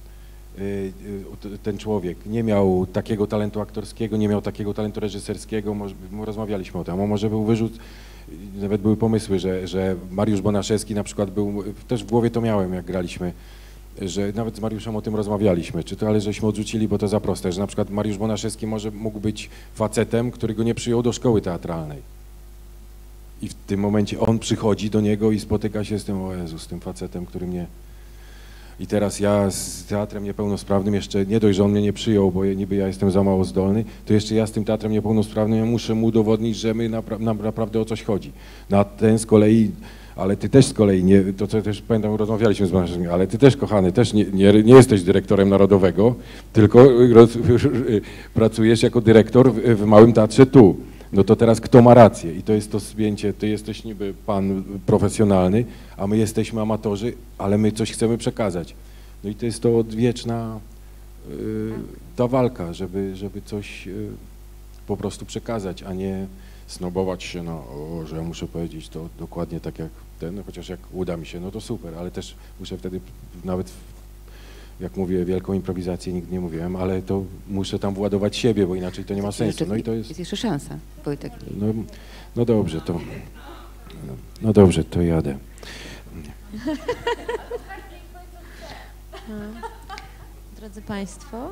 ten człowiek nie miał takiego talentu aktorskiego, nie miał takiego talentu reżyserskiego, może, rozmawialiśmy o tym, a może był wyrzut, nawet były pomysły, że, że Mariusz Bonaszewski na przykład był, też w głowie to miałem, jak graliśmy, że nawet z Mariuszem o tym rozmawialiśmy, czy to, ale żeśmy odrzucili, bo to za proste, że na przykład Mariusz Bonaszewski może mógł być facetem, który go nie przyjął do szkoły teatralnej. I w tym momencie on przychodzi do niego i spotyka się z tym, o Jezu, z tym facetem, który mnie... I teraz ja z teatrem niepełnosprawnym jeszcze nie dość, że on mnie nie przyjął, bo niby ja jestem za mało zdolny, to jeszcze ja z tym teatrem niepełnosprawnym ja muszę mu udowodnić, że my napra nam naprawdę o coś chodzi. Na ten z kolei, ale ty też z kolei, nie, to co też pamiętam, rozmawialiśmy z Bonaszewskim, ale ty też, kochany, też nie, nie, nie jesteś dyrektorem narodowego, tylko roz, pracujesz jako dyrektor w, w Małym Teatrze tu. No to teraz kto ma rację? I to jest to zdjęcie, ty jesteś niby pan profesjonalny, a my jesteśmy amatorzy, ale my coś chcemy przekazać. No i to jest to odwieczna y, ta walka, żeby, żeby coś y, po prostu przekazać, a nie snobować się, no, o, że ja muszę powiedzieć to dokładnie tak jak ten, no, chociaż jak uda mi się, no to super, ale też muszę wtedy nawet, jak mówię, wielką improwizację nigdy nie mówiłem, ale to muszę tam władować siebie, bo inaczej to nie ma sensu. No i to jest... Jest jeszcze szansa, Wojtek. No, no dobrze, to... No, no dobrze, to jadę. Drodzy Państwo,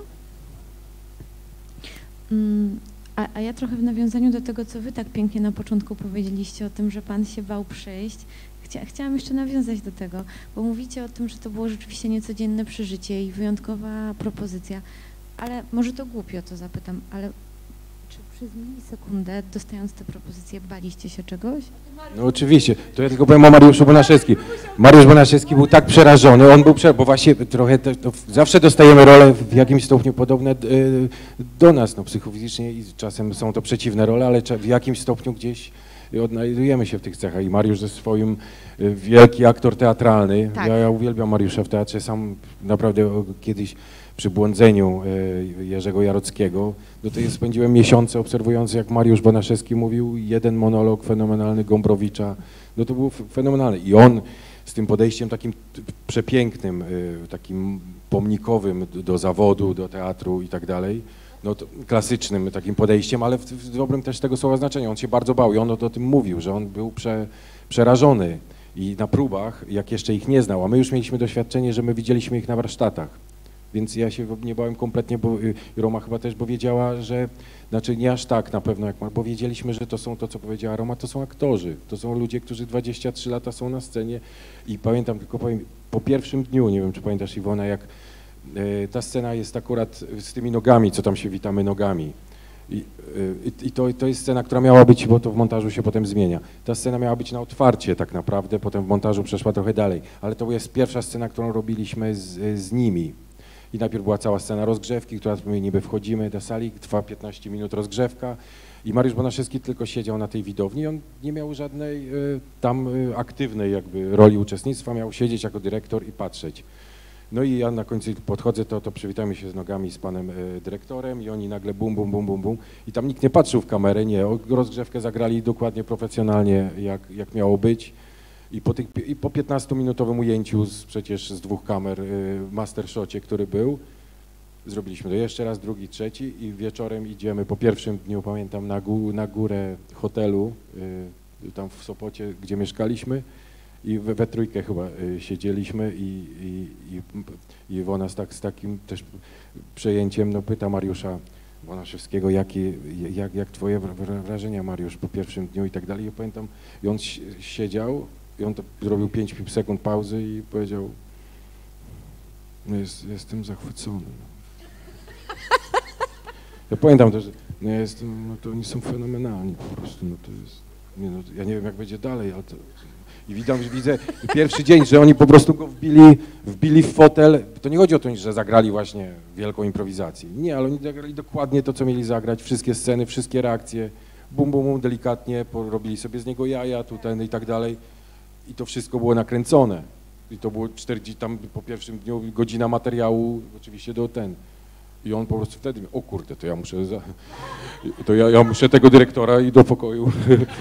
a, a ja trochę w nawiązaniu do tego, co Wy tak pięknie na początku powiedzieliście o tym, że Pan się bał przyjść, Chcia, chciałam jeszcze nawiązać do tego, bo mówicie o tym, że to było rzeczywiście niecodzienne przeżycie i wyjątkowa propozycja, ale może to głupio to zapytam, ale czy przez milisekundę, dostając tę propozycję, baliście się czegoś? No oczywiście, to ja tylko powiem o Mariuszu Bonaszewskim. Mariusz Bonaszewski był tak przerażony, on był przerażony, bo właśnie trochę, to, to zawsze dostajemy role w jakimś stopniu podobne y, do nas, no psychofizycznie i czasem są to przeciwne role, ale w jakimś stopniu gdzieś odnajdujemy się w tych cechach i Mariusz ze swoim y, wielki aktor teatralny, tak. ja, ja uwielbiam Mariusza w teatrze, sam naprawdę kiedyś przy Błądzeniu y, Jerzego Jarockiego, do tej spędziłem miesiące obserwując, jak Mariusz Bonaszewski mówił jeden monolog fenomenalny Gombrowicza, no to było fenomenalne i on z tym podejściem takim przepięknym, y, takim pomnikowym do, do zawodu, do teatru i tak dalej, no to klasycznym takim podejściem, ale w, w dobrym też tego słowa znaczeniu. On się bardzo bał i on o, o tym mówił, że on był prze, przerażony i na próbach, jak jeszcze ich nie znał, a my już mieliśmy doświadczenie, że my widzieliśmy ich na warsztatach. Więc ja się nie bałem kompletnie, bo Roma chyba też, bo wiedziała, że, znaczy nie aż tak na pewno, jak, bo wiedzieliśmy, że to są to, co powiedziała Roma, to są aktorzy, to są ludzie, którzy dwadzieścia trzy lata są na scenie i pamiętam, tylko powiem, po pierwszym dniu, nie wiem, czy pamiętasz Iwona, jak y, ta scena jest akurat z tymi nogami, co tam się witamy nogami. I, y, i to, to jest scena, która miała być, bo to w montażu się potem zmienia. Ta scena miała być na otwarcie tak naprawdę, potem w montażu przeszła trochę dalej, ale to jest pierwsza scena, którą robiliśmy z, z nimi. I najpierw była cała scena rozgrzewki, która my niby wchodzimy do sali, trwa piętnaście minut rozgrzewka i Mariusz Bonaszewski tylko siedział na tej widowni, on nie miał żadnej y, tam y, aktywnej jakby roli uczestnictwa, miał siedzieć jako dyrektor i patrzeć. No i ja na końcu podchodzę, to, to przywitamy się z nogami z panem y, dyrektorem i oni nagle bum, bum, bum, bum, bum i tam nikt nie patrzył w kamerę, nie, rozgrzewkę zagrali dokładnie profesjonalnie jak, jak miało być. I po, tych, i po piętnastominutowym ujęciu z, przecież z dwóch kamer y, mastershocie, który był, zrobiliśmy to jeszcze raz, drugi, trzeci i wieczorem idziemy po pierwszym dniu, pamiętam, na, gó na górę hotelu, y, tam w Sopocie, gdzie mieszkaliśmy i we, we trójkę chyba y, siedzieliśmy i, i, i, i Iwona z, tak, z takim też przejęciem no, pyta Mariusza Wonaszewskiego, jakie, jak, jak twoje wrażenia, Mariusz, po pierwszym dniu i tak dalej. Ja pamiętam, i on siedział i on to zrobił pięć sekund pauzy i powiedział, no jest, jestem zachwycony. Ja pamiętam też, że no ja jestem, no to oni są fenomenalni po prostu, no to jest, nie, no, ja nie wiem jak będzie dalej, ale to, i widzę, że widzę pierwszy dzień, że oni po prostu go wbili, wbili w fotel, to nie chodzi o to, że zagrali właśnie wielką improwizację, nie, ale oni zagrali dokładnie to, co mieli zagrać, wszystkie sceny, wszystkie reakcje, bum, bum, bum, delikatnie, robili sobie z niego jaja tutaj i tak dalej i to wszystko było nakręcone i to było czterdzieści, tam po pierwszym dniu godzina materiału, oczywiście do ten. I on po prostu wtedy, o kurde, to ja muszę, za, to ja, ja muszę tego dyrektora i do pokoju.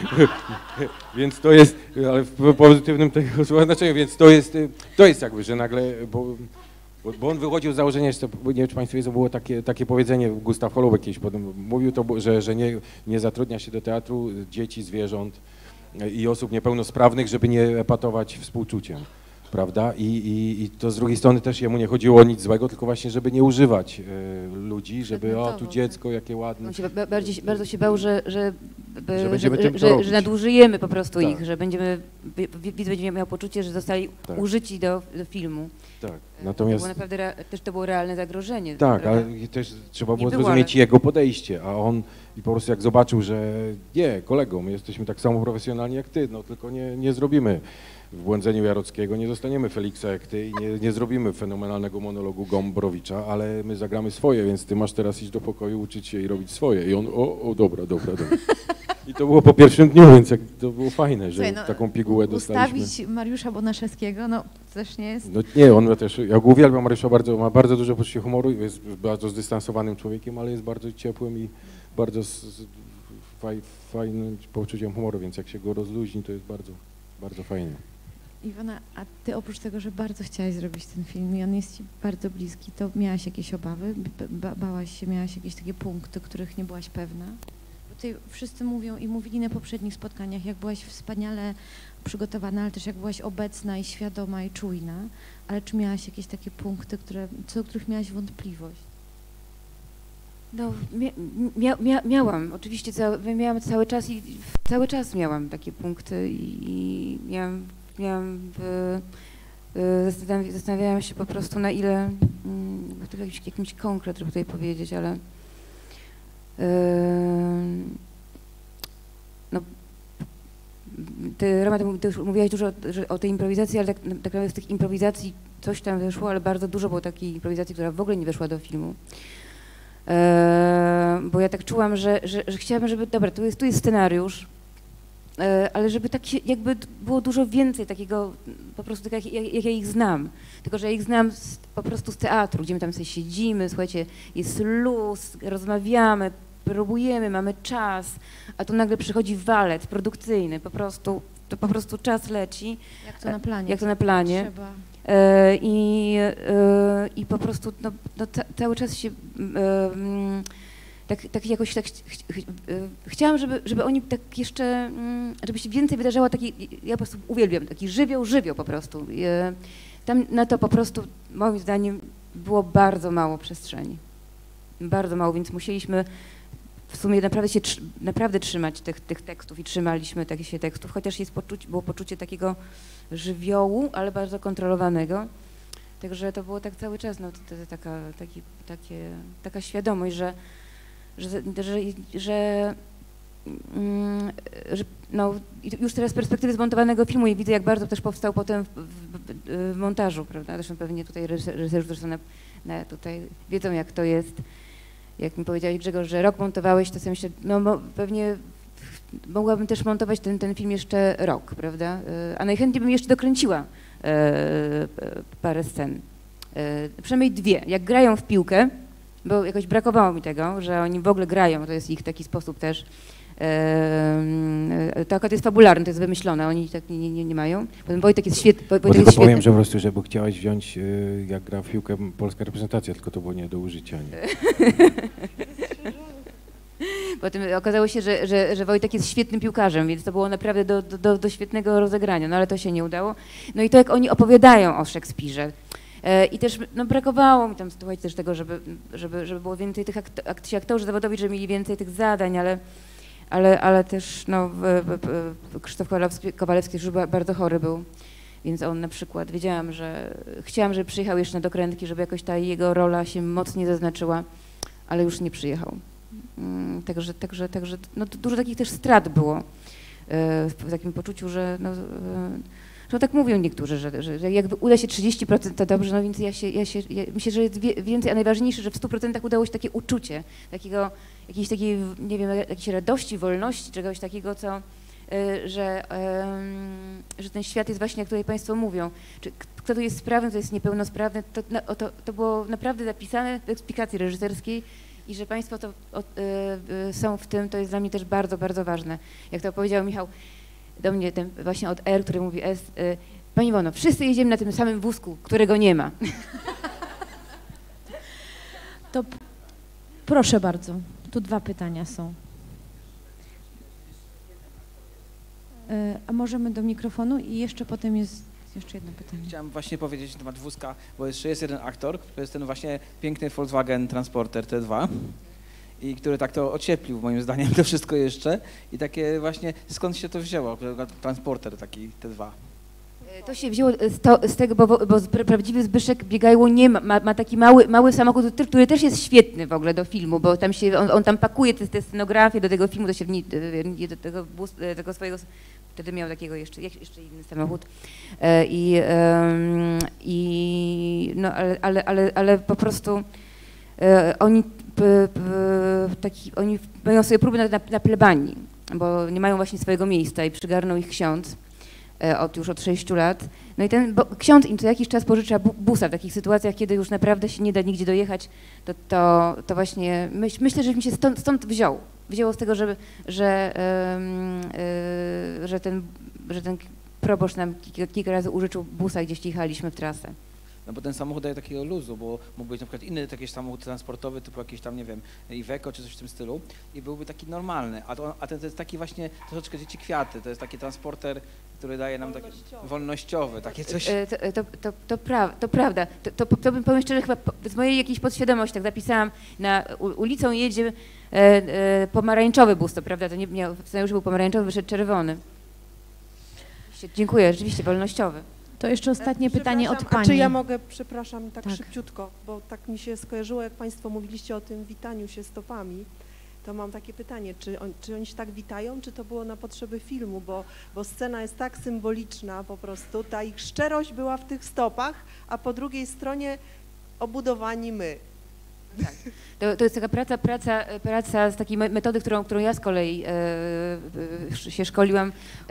Więc to jest, ale w pozytywnym tego słowa znaczeniu, więc to jest, to jest jakby, że nagle, bo, bo, bo on wychodził z założenia, że nie wiem, czy Państwo wiedzą, było takie, takie powiedzenie, Gustaw Holubek kiedyś potem mówił to, że, że nie, nie zatrudnia się do teatru dzieci, zwierząt i osób niepełnosprawnych, żeby nie epatować współczuciem. Prawda? I, i, I to z drugiej strony też jemu nie chodziło o nic złego, tylko właśnie, żeby nie używać y, ludzi, żeby o, tu dziecko, jakie ładne. On się ba bardziej, bardzo się bał, że, że, by, że, że, że, że, że nadużyjemy po prostu tak. ich, że będziemy, widz będzie miał poczucie, że zostali tak. użyci do, do filmu. Tak, natomiast... To było naprawdę, też to było realne zagrożenie. Tak, prawda? ale też trzeba było było, zrozumieć ale... jego podejście, a on i po prostu jak zobaczył, że nie, kolego, my jesteśmy tak samo profesjonalni jak ty, no tylko nie, nie zrobimy w Błądzeniu Jarockiego, nie dostaniemy Feliksa jak ty i nie, nie zrobimy fenomenalnego monologu Gombrowicza, ale my zagramy swoje, więc ty masz teraz iść do pokoju, uczyć się i robić swoje. I on, o, o dobra, dobra, dobra. I to było po pierwszym dniu, więc jak, to było fajne, że Słuchaj, no, taką pigułę dostaliśmy. Ustawić Mariusza Bonaszewskiego, no też nie jest... No nie, on też, ja go uwielbiam, Mariusza bardzo, ma bardzo duże poczucie humoru, jest bardzo zdystansowanym człowiekiem, ale jest bardzo ciepłym i bardzo z, z, faj, fajnym poczuciem humoru, więc jak się go rozluźni, to jest bardzo, bardzo fajnie. Iwona, a ty oprócz tego, że bardzo chciałaś zrobić ten film i on jest ci bardzo bliski, to miałaś jakieś obawy? Ba bałaś się, miałaś jakieś takie punkty, których nie byłaś pewna? Bo tutaj wszyscy mówią i mówili na poprzednich spotkaniach, jak byłaś wspaniale przygotowana, ale też jak byłaś obecna i świadoma i czujna, ale czy miałaś jakieś takie punkty, które, co do których miałaś wątpliwość? No, mia mia mia miałam, oczywiście cały, miałam cały czas i cały czas miałam takie punkty i, i miałam Miałam, y, zastanawiałam się po prostu, na ile, y, jakiś, jakimś konkret, żeby tutaj powiedzieć, ale y, no, ty, Roma, ty już mówiłaś dużo o, o tej improwizacji, ale tak, tak naprawdę z tych improwizacji coś tam wyszło, ale bardzo dużo było takiej improwizacji, która w ogóle nie weszła do filmu. E, bo ja tak czułam, że, że, że chciałabym, żeby, dobra, tu jest, tu jest scenariusz, ale żeby tak się, jakby było dużo więcej takiego, po prostu tak jak, jak, jak ja ich znam. Tylko, że ja ich znam z, po prostu z teatru, gdzie my tam sobie siedzimy, słuchajcie, jest luz, rozmawiamy, próbujemy, mamy czas, a tu nagle przychodzi walet produkcyjny, po prostu, to po prostu czas leci. Jak to na planie. Jak to na planie. Trzeba. E, i, e, I po prostu no, no, ca, cały czas się... E, Tak, tak jakoś tak ch ch ch chciałam, żeby, żeby oni tak jeszcze, żeby się więcej wydarzało, taki, ja po prostu uwielbiam, taki żywioł, żywioł po prostu. Tam na to po prostu, moim zdaniem, było bardzo mało przestrzeni. Bardzo mało, więc musieliśmy w sumie naprawdę się naprawdę trzymać tych, tych tekstów i trzymaliśmy takich się tekstów, chociaż jest poczucie, było poczucie takiego żywiołu, ale bardzo kontrolowanego. Także to było tak cały czas, no, to, to, taka, taki, takie, taka świadomość, że Że, że, że, mm, że no, już teraz z perspektywy zmontowanego filmu i widzę, jak bardzo też powstał potem w, w, w montażu, prawda? Zresztą pewnie tutaj reżyserzy zresztą na, na tutaj wiedzą, jak to jest. Jak mi powiedziałeś, Grzegorz, że rok montowałeś, to sobie myślę, no mo, pewnie mogłabym też montować ten, ten film jeszcze rok, prawda? A najchętniej bym jeszcze dokręciła e, parę scen. E, przynajmniej dwie. Jak grają w piłkę, bo jakoś brakowało mi tego, że oni w ogóle grają, to jest ich taki sposób też E, to akurat jest fabularne, to jest wymyślone, oni tak nie, nie, nie mają. Potem Wojtek jest świetny. Bo tylko powiem, że po prostu, że bo chciałaś wziąć, y, jak gra w piłkę polska reprezentacja, tylko to było nie do użycia. Nie? Potem okazało się, że, że, że Wojtek jest świetnym piłkarzem, więc to było naprawdę do, do, do świetnego rozegrania, no ale to się nie udało. No i to jak oni opowiadają o Szekspirze. E, I też no, brakowało mi tam słuchajcie, też tego, żeby, żeby, żeby było więcej tych akt, akt, ci aktorzy zawodowi, żeby mieli więcej tych zadań, ale, ale, ale też no, w, w, w Krzysztof Kowalewski, Kowalewski już bardzo chory był. Więc on na przykład, wiedziałam, że chciałam, żeby przyjechał jeszcze na dokrętki, żeby jakoś ta jego rola się mocniej zaznaczyła, ale już nie przyjechał. Mm, także, także, także no, dużo takich też strat było e, w takim poczuciu, że, no, e, że tak mówią niektórzy, że, że, że jakby uda się trzydzieści procent to dobrze, no więc ja się, ja się ja myślę, że jest wie, więcej, a najważniejsze, że w stu procentach udało się takie uczucie, takiego, jakiejś takiej, nie wiem, jakiejś radości, wolności, czegoś takiego, co Że, że ten świat jest właśnie, jak tutaj Państwo mówią, czy kto tu jest sprawny, kto jest niepełnosprawny, to, to, to było naprawdę zapisane w eksplikacji reżyserskiej i że Państwo to, o, y, są w tym, to jest dla mnie też bardzo, bardzo ważne. Jak to powiedział Michał do mnie, ten właśnie od R, który mówi S, y, Pani Iwono, wszyscy jedziemy na tym samym wózku, którego nie ma. To proszę bardzo, tu dwa pytania są. A możemy do mikrofonu i jeszcze potem jest jeszcze jedno pytanie. Chciałem właśnie powiedzieć na temat wózka, bo jeszcze jest jeden aktor, to jest ten właśnie piękny Volkswagen Transporter T dwa i który tak to ocieplił moim zdaniem to wszystko jeszcze i takie właśnie skąd się to wzięło, Transporter taki T dwa. To się wzięło z, to, z tego, bo, bo prawdziwy Zbyszek Biegajło nie ma, ma, ma taki mały, mały samochód, który też jest świetny w ogóle do filmu, bo tam się, on, on tam pakuje te, te scenografie do tego filmu, to się w, do tego, bus, tego swojego, wtedy miał takiego jeszcze, jeszcze inny samochód i, i no ale, ale, ale, ale po prostu oni, p, p, taki, oni mają sobie próby na, na, na plebanii, bo nie mają właśnie swojego miejsca i przygarnął ich ksiądz. Od, już od sześciu lat. No i ten bo, ksiądz im co jakiś czas pożycza bu, busa w takich sytuacjach, kiedy już naprawdę się nie da nigdzie dojechać, to, to, to właśnie myśl, myślę, że mi się stąd, stąd wziął. Wzięło z tego, że, że, yy, yy, że, ten, że ten proboszcz nam kilka, kilka razy użyczył busa, gdzieś jechaliśmy w trasę. No bo ten samochód daje takiego luzu, bo mógł być na przykład inny jakiś samochód transportowy, typu jakiś tam, nie wiem, Iveco czy coś w tym stylu i byłby taki normalny, a, to, a ten to jest taki właśnie troszeczkę dzieci kwiaty, to jest taki transporter, który daje nam taki wolnościowy, takie coś. To, to, to, to, pra, to prawda, to, to, to bym powiem szczerze, chyba z mojej jakiejś podświadomości tak zapisałam, na ulicą jedzie e, e, pomarańczowy bus, to prawda, to nie miał, to już był pomarańczowy, wyszedł czerwony. Dziękuję, rzeczywiście wolnościowy. To jeszcze ostatnie pytanie od Pani. A czy ja mogę, przepraszam, tak, tak szybciutko, bo tak mi się skojarzyło, jak Państwo mówiliście o tym witaniu się stopami, to mam takie pytanie, czy, on, czy oni się tak witają, czy to było na potrzeby filmu, bo, bo scena jest tak symboliczna po prostu, ta ich szczerość była w tych stopach, a po drugiej stronie obudowani my. Tak. To, to jest taka praca, praca, praca z takiej metody, którą, którą ja z kolei e, się szkoliłam, e,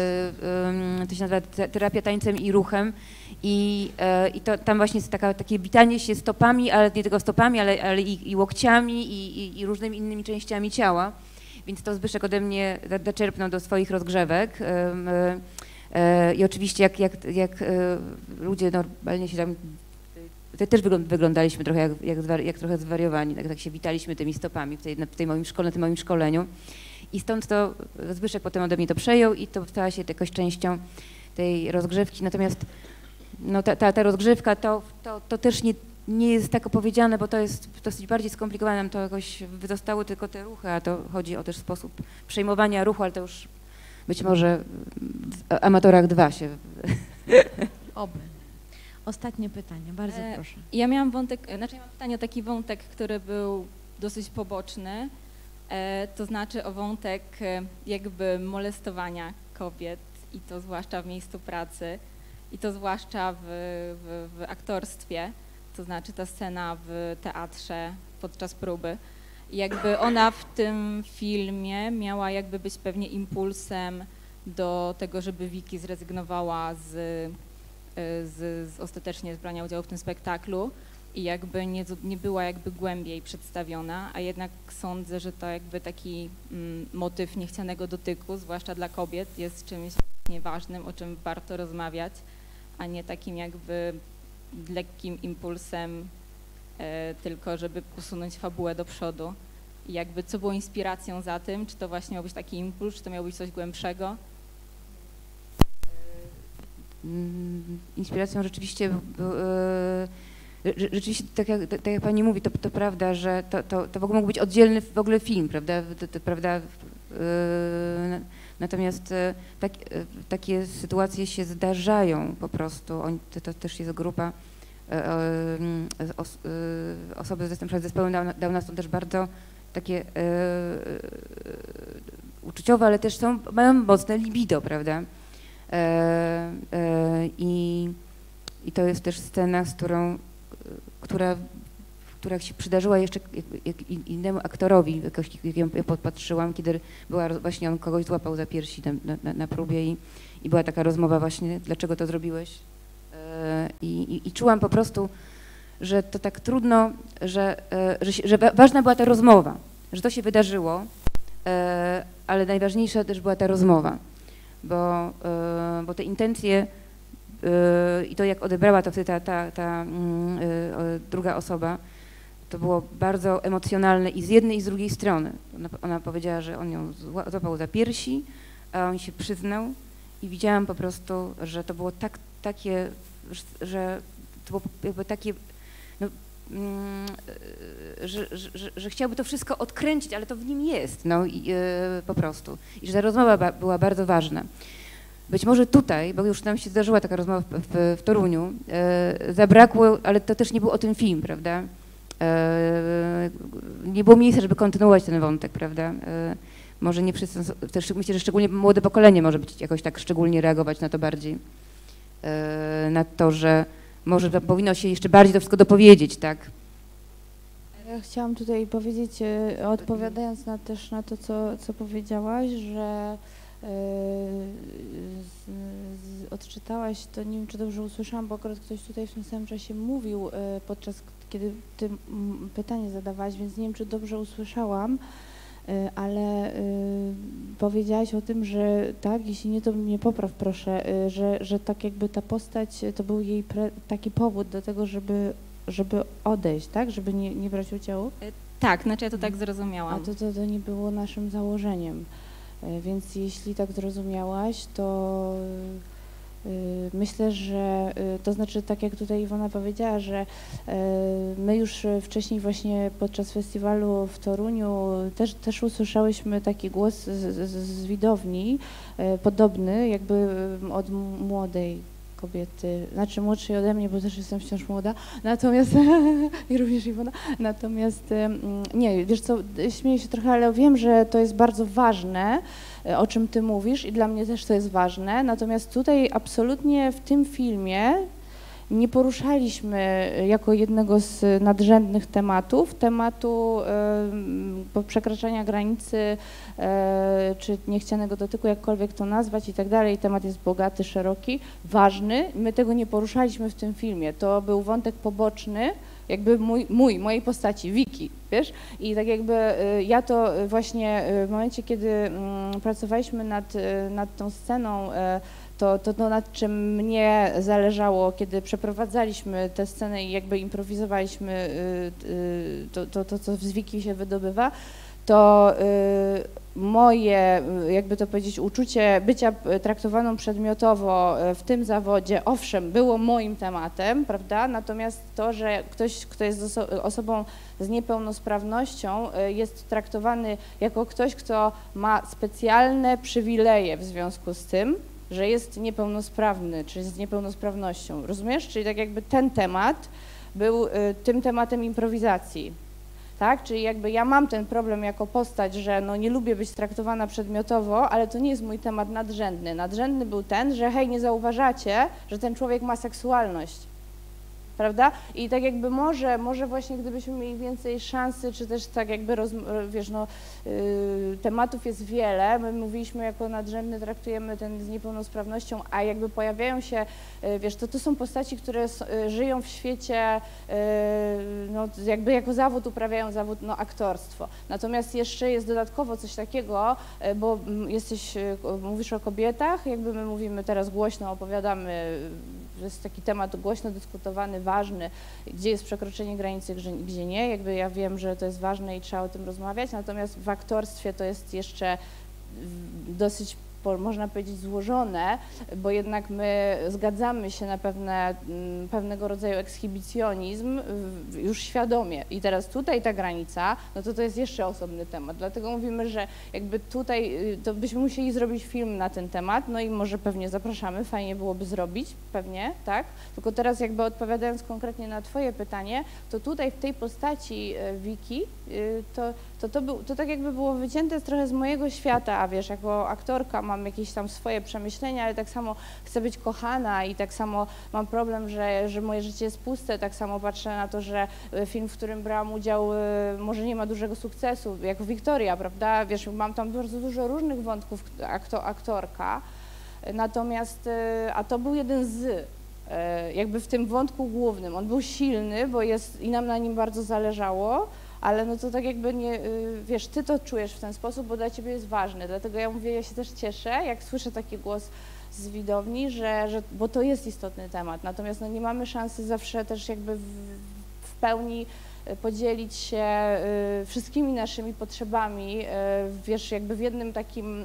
e, to się nazywa terapia tańcem i ruchem i, e, i to, tam właśnie jest taka, takie witanie się stopami, ale nie tylko stopami, ale, ale i, i łokciami i, i, i różnymi innymi częściami ciała, więc to Zbyszek ode mnie zaczerpnął do swoich rozgrzewek e, e, i oczywiście jak, jak, jak e, ludzie normalnie się tam też wyglądaliśmy trochę jak, jak, jak trochę zwariowani, tak, tak się witaliśmy tymi stopami w, tej, w tej moim szkole, tym moim szkoleniu i stąd to Zbyszek potem ode mnie to przejął i to stała się jakoś częścią tej rozgrzewki, natomiast no, ta, ta, ta rozgrzewka to, to, to też nie, nie jest tak opowiedziane, bo to jest dosyć bardziej skomplikowane, nam to jakoś zostały tylko te ruchy, a to chodzi o też sposób przejmowania ruchu, ale to już być może w Amatorach dwa się... Oby. Ostatnie pytanie, bardzo proszę. Ja miałam wątek, znaczy ja mam pytanie o taki wątek, który był dosyć poboczny, e, to znaczy o wątek e, jakby molestowania kobiet i to zwłaszcza w miejscu pracy i to zwłaszcza w, w, w aktorstwie, to znaczy ta scena w teatrze podczas próby. I jakby ona w tym filmie miała jakby być pewnie impulsem do tego, żeby Wiki zrezygnowała z Z, z ostatecznie z brania udziału w tym spektaklu i jakby nie, nie była jakby głębiej przedstawiona, a jednak sądzę, że to jakby taki mm, motyw niechcianego dotyku, zwłaszcza dla kobiet, jest czymś ważnym, o czym warto rozmawiać, a nie takim jakby lekkim impulsem, e, tylko żeby posunąć fabułę do przodu. I jakby co było inspiracją za tym, czy to właśnie miał być taki impuls, czy to miał być coś głębszego? Inspiracją rzeczywiście, rzeczywiście tak jak, tak jak pani mówi, to, to prawda, że to, to, to w ogóle mógł być oddzielny w ogóle film, prawda, to, to, prawda? Natomiast tak, takie sytuacje się zdarzają po prostu, On, to, to też jest grupa os, osoby z zespołem Downa są też bardzo takie uczuciowe, ale też są, mają mocne libido, prawda. E, e, i, I to jest też scena, z którą, która, która się przydarzyła jeszcze jak, jak innemu aktorowi, jakoś, jak ją podpatrzyłam, kiedy była, właśnie on kogoś złapał za piersi na, na, na próbie i, i była taka rozmowa właśnie, dlaczego to zrobiłeś. E, i, i, I czułam po prostu, że to tak trudno, że, że, się, że ważna była ta rozmowa, że to się wydarzyło, e, ale najważniejsza też była ta rozmowa. Bo, bo te intencje i to, jak odebrała to wtedy ta, ta, ta druga osoba, to było bardzo emocjonalne i z jednej i z drugiej strony. Ona, ona powiedziała, że on ją złapał za piersi, a on się przyznał i widziałam po prostu, że to było tak, takie, że to było jakby takie, no, Że, że, że chciałby to wszystko odkręcić, ale to w nim jest, no i yy, po prostu. I że ta rozmowa ba, była bardzo ważna. Być może tutaj, bo już nam się zdarzyła taka rozmowa w, w, w Toruniu, yy, zabrakło, ale to też nie był o tym film, prawda? Yy, nie było miejsca, żeby kontynuować ten wątek, prawda? Yy, może nie wszyscy, też myślę, że szczególnie młode pokolenie może być jakoś tak szczególnie reagować na to bardziej, yy, na to, że może powinno się jeszcze bardziej to wszystko dopowiedzieć, tak? Ja chciałam tutaj powiedzieć, odpowiadając na, też na to, co, co powiedziałaś, że yy, z, z, odczytałaś, to nie wiem, czy dobrze usłyszałam, bo akurat ktoś tutaj w tym samym czasie mówił, yy, podczas kiedy ty m, pytanie zadawałaś, więc nie wiem, czy dobrze usłyszałam, yy, ale yy, powiedziałaś o tym, że tak, jeśli nie, to mnie popraw proszę, yy, że, że tak jakby ta postać, to był jej pre, taki powód do tego, żeby żeby odejść, tak? Żeby nie, nie brać udziału? Tak, znaczy ja to tak zrozumiałam. A to, to, to nie było naszym założeniem. Więc jeśli tak zrozumiałaś, to yy, myślę, że yy, to znaczy, tak jak tutaj Iwona powiedziała, że yy, my już wcześniej właśnie podczas festiwalu w Toruniu też, też usłyszałyśmy taki głos z, z, z widowni, yy, podobny jakby od młodej kobiety, znaczy młodszej ode mnie, bo też jestem wciąż młoda, natomiast, i również Iwona, natomiast, nie, wiesz co, śmieję się trochę, ale wiem, że to jest bardzo ważne, o czym ty mówisz i dla mnie też to jest ważne, natomiast tutaj absolutnie w tym filmie nie poruszaliśmy jako jednego z nadrzędnych tematów, tematu y, przekraczania granicy y, czy niechcianego dotyku, jakkolwiek to nazwać i tak dalej. Temat jest bogaty, szeroki, ważny. My tego nie poruszaliśmy w tym filmie. To był wątek poboczny, jakby mój, mój mojej postaci, Wiki, wiesz? I tak jakby y, ja to właśnie y, w momencie, kiedy y, pracowaliśmy nad, y, nad tą sceną, y, To, to, to nad czym mnie zależało, kiedy przeprowadzaliśmy tę scenę i jakby improwizowaliśmy y, y, to, to, to, co z Wiki się wydobywa, to y, moje, jakby to powiedzieć, uczucie bycia traktowaną przedmiotowo w tym zawodzie, owszem, było moim tematem, prawda? Natomiast to, że ktoś, kto jest oso osobą z niepełnosprawnością, jest traktowany jako ktoś, kto ma specjalne przywileje w związku z tym, że jest niepełnosprawny, czy z niepełnosprawnością, rozumiesz? Czyli tak jakby ten temat był y, tym tematem improwizacji, tak? Czyli jakby ja mam ten problem jako postać, że no nie lubię być traktowana przedmiotowo, ale to nie jest mój temat nadrzędny. Nadrzędny był ten, że hej, nie zauważacie, że ten człowiek ma seksualność, prawda? I tak jakby może, może właśnie gdybyśmy mieli więcej szansy, czy też tak jakby, roz, wiesz, no, y, tematów jest wiele, my mówiliśmy jako nadrzędny, traktujemy ten z niepełnosprawnością, a jakby pojawiają się, y, wiesz, to to są postaci, które s, y, żyją w świecie, y, no jakby jako zawód uprawiają zawód, no aktorstwo. Natomiast jeszcze jest dodatkowo coś takiego, y, bo jesteś, y, mówisz o kobietach, jakby my mówimy teraz głośno, opowiadamy, że jest taki temat głośno dyskutowany, ważny, gdzie jest przekroczenie granicy, gdzie nie. Jakby ja wiem, że to jest ważne i trzeba o tym rozmawiać, natomiast w aktorstwie to jest jeszcze dosyć, można powiedzieć, złożone, bo jednak my zgadzamy się na pewne, pewnego rodzaju ekshibicjonizm już świadomie. I teraz tutaj ta granica, no to to jest jeszcze osobny temat. Dlatego mówimy, że jakby tutaj to byśmy musieli zrobić film na ten temat, no i może pewnie zapraszamy, fajnie byłoby zrobić, pewnie, tak? Tylko teraz jakby odpowiadając konkretnie na twoje pytanie, to tutaj w tej postaci Wiki, to, to, to, był, to tak jakby było wycięte trochę z mojego świata, a wiesz, jako aktorka mam jakieś tam swoje przemyślenia, ale tak samo chcę być kochana i tak samo mam problem, że, że moje życie jest puste, tak samo patrzę na to, że film, w którym brałam udział, może nie ma dużego sukcesu, jak Wiktoria, prawda, wiesz, mam tam bardzo dużo różnych wątków akto, aktorka, natomiast, a to był jeden z, jakby w tym wątku głównym, on był silny, bo jest i nam na nim bardzo zależało, ale no to tak jakby nie, wiesz, ty to czujesz w ten sposób, bo dla ciebie jest ważne, dlatego ja mówię, ja się też cieszę, jak słyszę taki głos z widowni, że, że bo to jest istotny temat, natomiast no nie mamy szansy zawsze też jakby w, w pełni podzielić się y, wszystkimi naszymi potrzebami, y, wiesz, jakby w jednym takim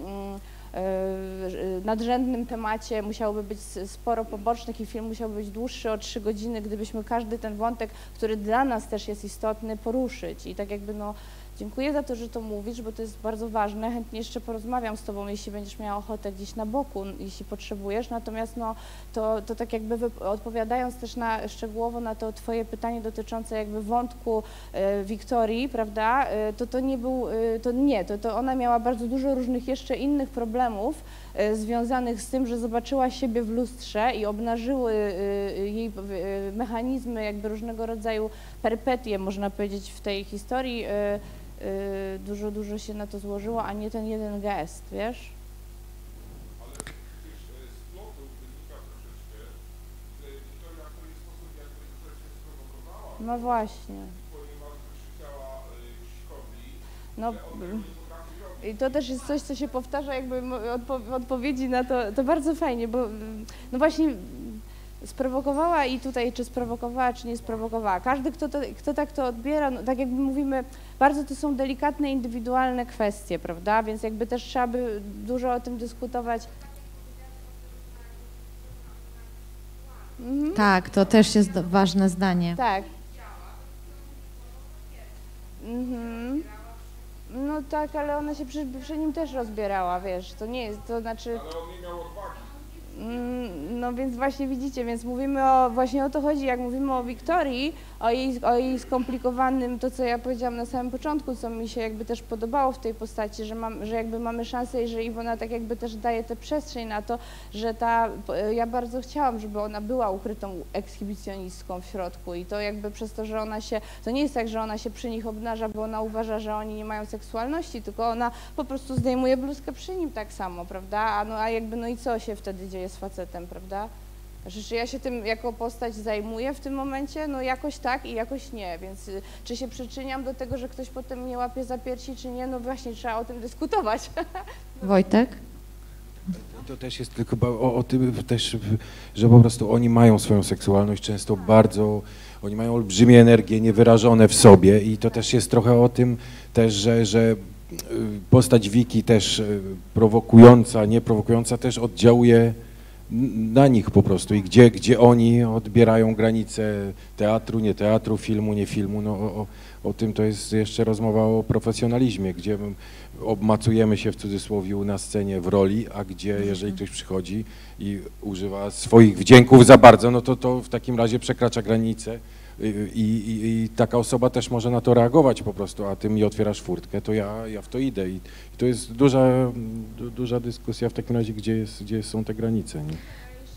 y, nadrzędnym temacie musiałoby być sporo pobocznych i film musiałby być dłuższy o trzy godziny, gdybyśmy każdy ten wątek, który dla nas też jest istotny, poruszyć. I tak jakby no, dziękuję za to, że to mówisz, bo to jest bardzo ważne. Chętnie jeszcze porozmawiam z tobą, jeśli będziesz miała ochotę gdzieś na boku, jeśli potrzebujesz. Natomiast no, to, to tak jakby odpowiadając też na, szczegółowo na to twoje pytanie dotyczące jakby wątku e, Wiktorii, prawda, e, to to nie był, e, to nie, to, to ona miała bardzo dużo różnych jeszcze innych problemów e, związanych z tym, że zobaczyła siebie w lustrze i obnażyły e, jej e, mechanizmy jakby różnego rodzaju perypetie, można powiedzieć, w tej historii. E, Yy, dużo, dużo się na to złożyło, a nie ten jeden gest, wiesz? Ale przecież z plotu wynika troszeczkę, że Wiktoria w ten sposób jakby troszeczkę sprowokowała. No właśnie. Ponieważ wykrzyczała Krzyśkowi, no, że on tego nie potrafi robić. I to też jest coś, co się powtarza jakby odpo w odpowiedzi na to, to bardzo fajnie, bo no właśnie sprowokowała i tutaj czy sprowokowała, czy nie sprowokowała. Każdy, kto, to, kto tak to odbiera, no, tak jakby mówimy, bardzo to są delikatne, indywidualne kwestie, prawda, więc jakby też trzeba by dużo o tym dyskutować. Mhm. Tak, to też jest ważne zdanie. Tak. Mhm. No tak, ale ona się przy, przy nim też rozbierała, wiesz, to nie jest, to znaczy... Ale on nie miał odwagi. No więc właśnie widzicie, więc mówimy o, właśnie o to chodzi, jak mówimy o Wiktorii, o jej, o jej skomplikowanym, to co ja powiedziałam na samym początku, co mi się jakby też podobało w tej postaci, że, mam, że jakby mamy szansę i że Iwona tak jakby też daje tę przestrzeń na to, że ta, ja bardzo chciałam, żeby ona była ukrytą ekshibicjonistką w środku i to jakby przez to, że ona się, to nie jest tak, że ona się przy nich obnaża, bo ona uważa, że oni nie mają seksualności, tylko ona po prostu zdejmuje bluzkę przy nim tak samo, prawda, a no a jakby no i co się wtedy dzieje z facetem, prawda? Znaczy, czy ja się tym jako postać zajmuję w tym momencie? No jakoś tak i jakoś nie, więc y, czy się przyczyniam do tego, że ktoś potem mnie łapie za piersi, czy nie? No właśnie, trzeba o tym dyskutować. Wojtek? To też jest tylko chyba o, o tym też, że po prostu oni mają swoją seksualność często bardzo, oni mają olbrzymie energie niewyrażone w sobie i to też jest trochę o tym też, że, że postać Wiki też prowokująca, nieprowokująca też oddziałuje na nich po prostu i gdzie, gdzie oni odbierają granice teatru, nie teatru, filmu, nie filmu, no o, o tym to jest jeszcze rozmowa o profesjonalizmie, gdzie obmacujemy się w cudzysłowie na scenie w roli, a gdzie jeżeli ktoś przychodzi i używa swoich wdzięków za bardzo, no to to w takim razie przekracza granice i, i, i taka osoba też może na to reagować po prostu, a ty mi otwierasz furtkę, to ja, ja w to idę i, i to jest duża, du, duża dyskusja w takim razie, gdzie, jest, gdzie są te granice. Nie? Ja jeszcze tylko powiem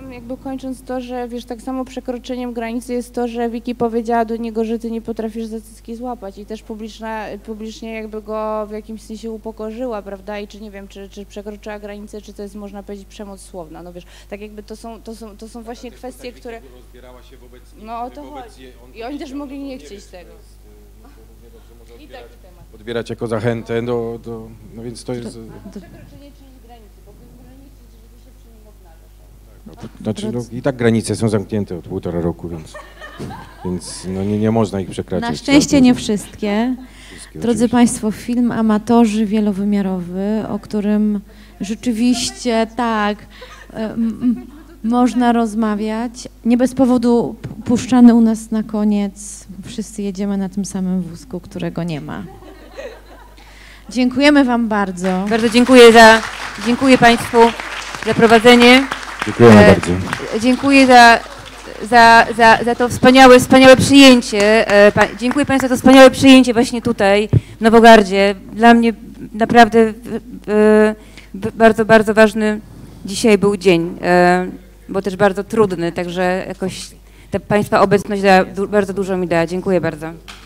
powiem, jakby kończąc to, że wiesz, tak samo przekroczeniem granicy jest to, że Wiki powiedziała do niego, że ty nie potrafisz za cycki złapać i też publiczna, publicznie jakby go w jakimś sensie upokorzyła, prawda, i czy nie wiem, czy, czy przekroczyła granicę, czy to jest, można powiedzieć, przemoc słowna, no wiesz, tak jakby to są, to są, to są właśnie kwestie, które... No o to chodzi. I oni też mogli nie chcieć tego. I taki temat. Odbierać jako zachętę do, do, no więc to jest... Przekroczenie czyjejś granicy, bo ktoś może nie chcieć, żeby się przy nim obnażał. No, znaczy, no, i tak granice są zamknięte od półtora roku, więc, więc no, nie, nie można ich przekraczać. Na szczęście nie wszystkie. Wszystkie Drodzy oczywiście. Państwo, film Amatorzy wielowymiarowy, o którym rzeczywiście tak m, można rozmawiać. Nie bez powodu puszczany u nas na koniec. Wszyscy jedziemy na tym samym wózku, którego nie ma. Dziękujemy Wam bardzo. Bardzo dziękuję za, dziękuję Państwu za prowadzenie. Dziękujemy E, bardzo. Dziękuję za, za, za, za to wspaniałe, wspaniałe przyjęcie. E, pa, dziękuję Państwu za to wspaniałe przyjęcie właśnie tutaj, w Nowogardzie. Dla mnie naprawdę e, e, bardzo, bardzo ważny dzisiaj był dzień, e, bo też bardzo trudny, także jakoś ta Państwa obecność da, du, bardzo dużo mi dała. Dziękuję bardzo.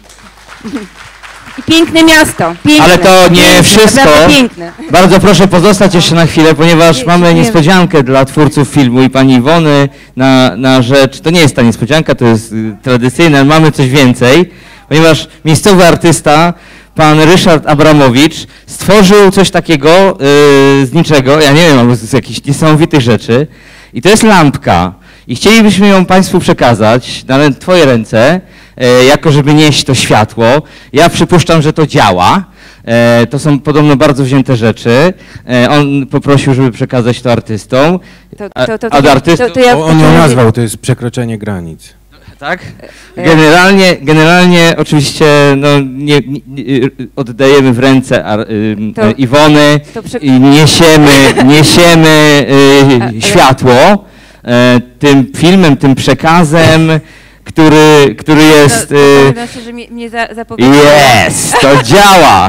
I piękne miasto, piękne. Ale to nie piękne, wszystko. naprawdę piękne. Bardzo proszę pozostać jeszcze na chwilę, ponieważ Nie, mamy nie. niespodziankę dla twórców filmu i pani Iwony na, na rzecz, to nie jest ta niespodzianka, to jest y, tradycyjne, ale mamy coś więcej, ponieważ miejscowy artysta, pan Ryszard Abramowicz, stworzył coś takiego y, z niczego, ja nie wiem, albo z jakichś niesamowitych rzeczy, i to jest lampka. I chcielibyśmy ją Państwu przekazać na Twoje ręce, e, jako żeby nieść to światło. Ja przypuszczam, że to działa. E, to są podobno bardzo wzięte rzeczy. E, on poprosił, żeby przekazać to artystom. To, A, to, to, a od artystów... to, to ja, O, on ją nazwał, to jest przekroczenie granic. Tak? Generalnie, generalnie oczywiście no, nie, nie, oddajemy w ręce ar, y, To- Iwony to prze- i niesiemy, niesiemy y, ale- światło e, tym filmem, tym przekazem, który, który jest... To, y, to znaczy, że mnie, mnie za, zapowiedział. Jest! To działa!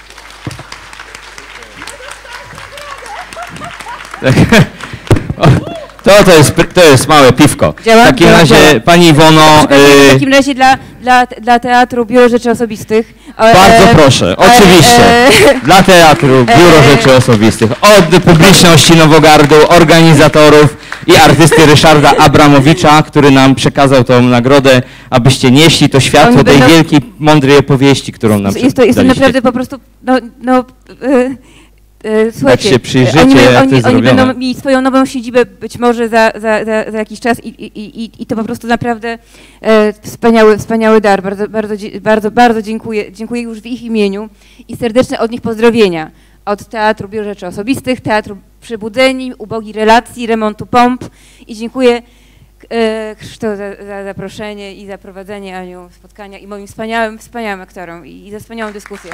To, to, jest, to jest małe piwko. Działa? W takim Działa, razie, działa. pani Iwono, Przekazuję w y, takim razie dla, dla, dla teatru Biuro Rzeczy Osobistych. E, bardzo e, proszę, e, oczywiście, e, dla teatru, Biuro e, Rzeczy Osobistych, od publiczności Nowogardu, organizatorów i artysty Ryszarda Abramowicza, który nam przekazał tą nagrodę, abyście nieśli to światło Oni tej będą- wielkiej, mądrej opowieści, którą nam Jest to, jest to daliście. naprawdę po prostu, no, no e, e, słuchajcie, się przyjrzycie, oni, jak to oni, jest oni zrobione. będą mieli swoją nową siedzibę być może za, za, za, za jakiś czas i, i, i, i to po prostu naprawdę e, wspaniały, wspaniały dar. Bardzo, bardzo, dzie- bardzo, bardzo dziękuję, dziękuję już w ich imieniu i serdeczne od nich pozdrowienia. Od Teatru Biuro Rzeczy Osobistych, Teatru Przebudzeni, Ubogi Relacji, Remontu Pomp i dziękuję e, Krzysztof za, za zaproszenie i za prowadzenie Aniu spotkania i moim wspaniałym, wspaniałym aktorom i, i za wspaniałą dyskusję.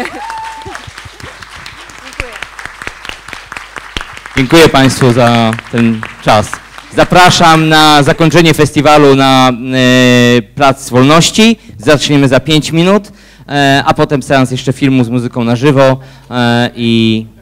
Dziękuję. Dziękuję Państwu za ten czas. Zapraszam na zakończenie festiwalu na e, Plac Wolności. Zaczniemy za pięć minut, e, a potem seans jeszcze filmu z muzyką na żywo e, i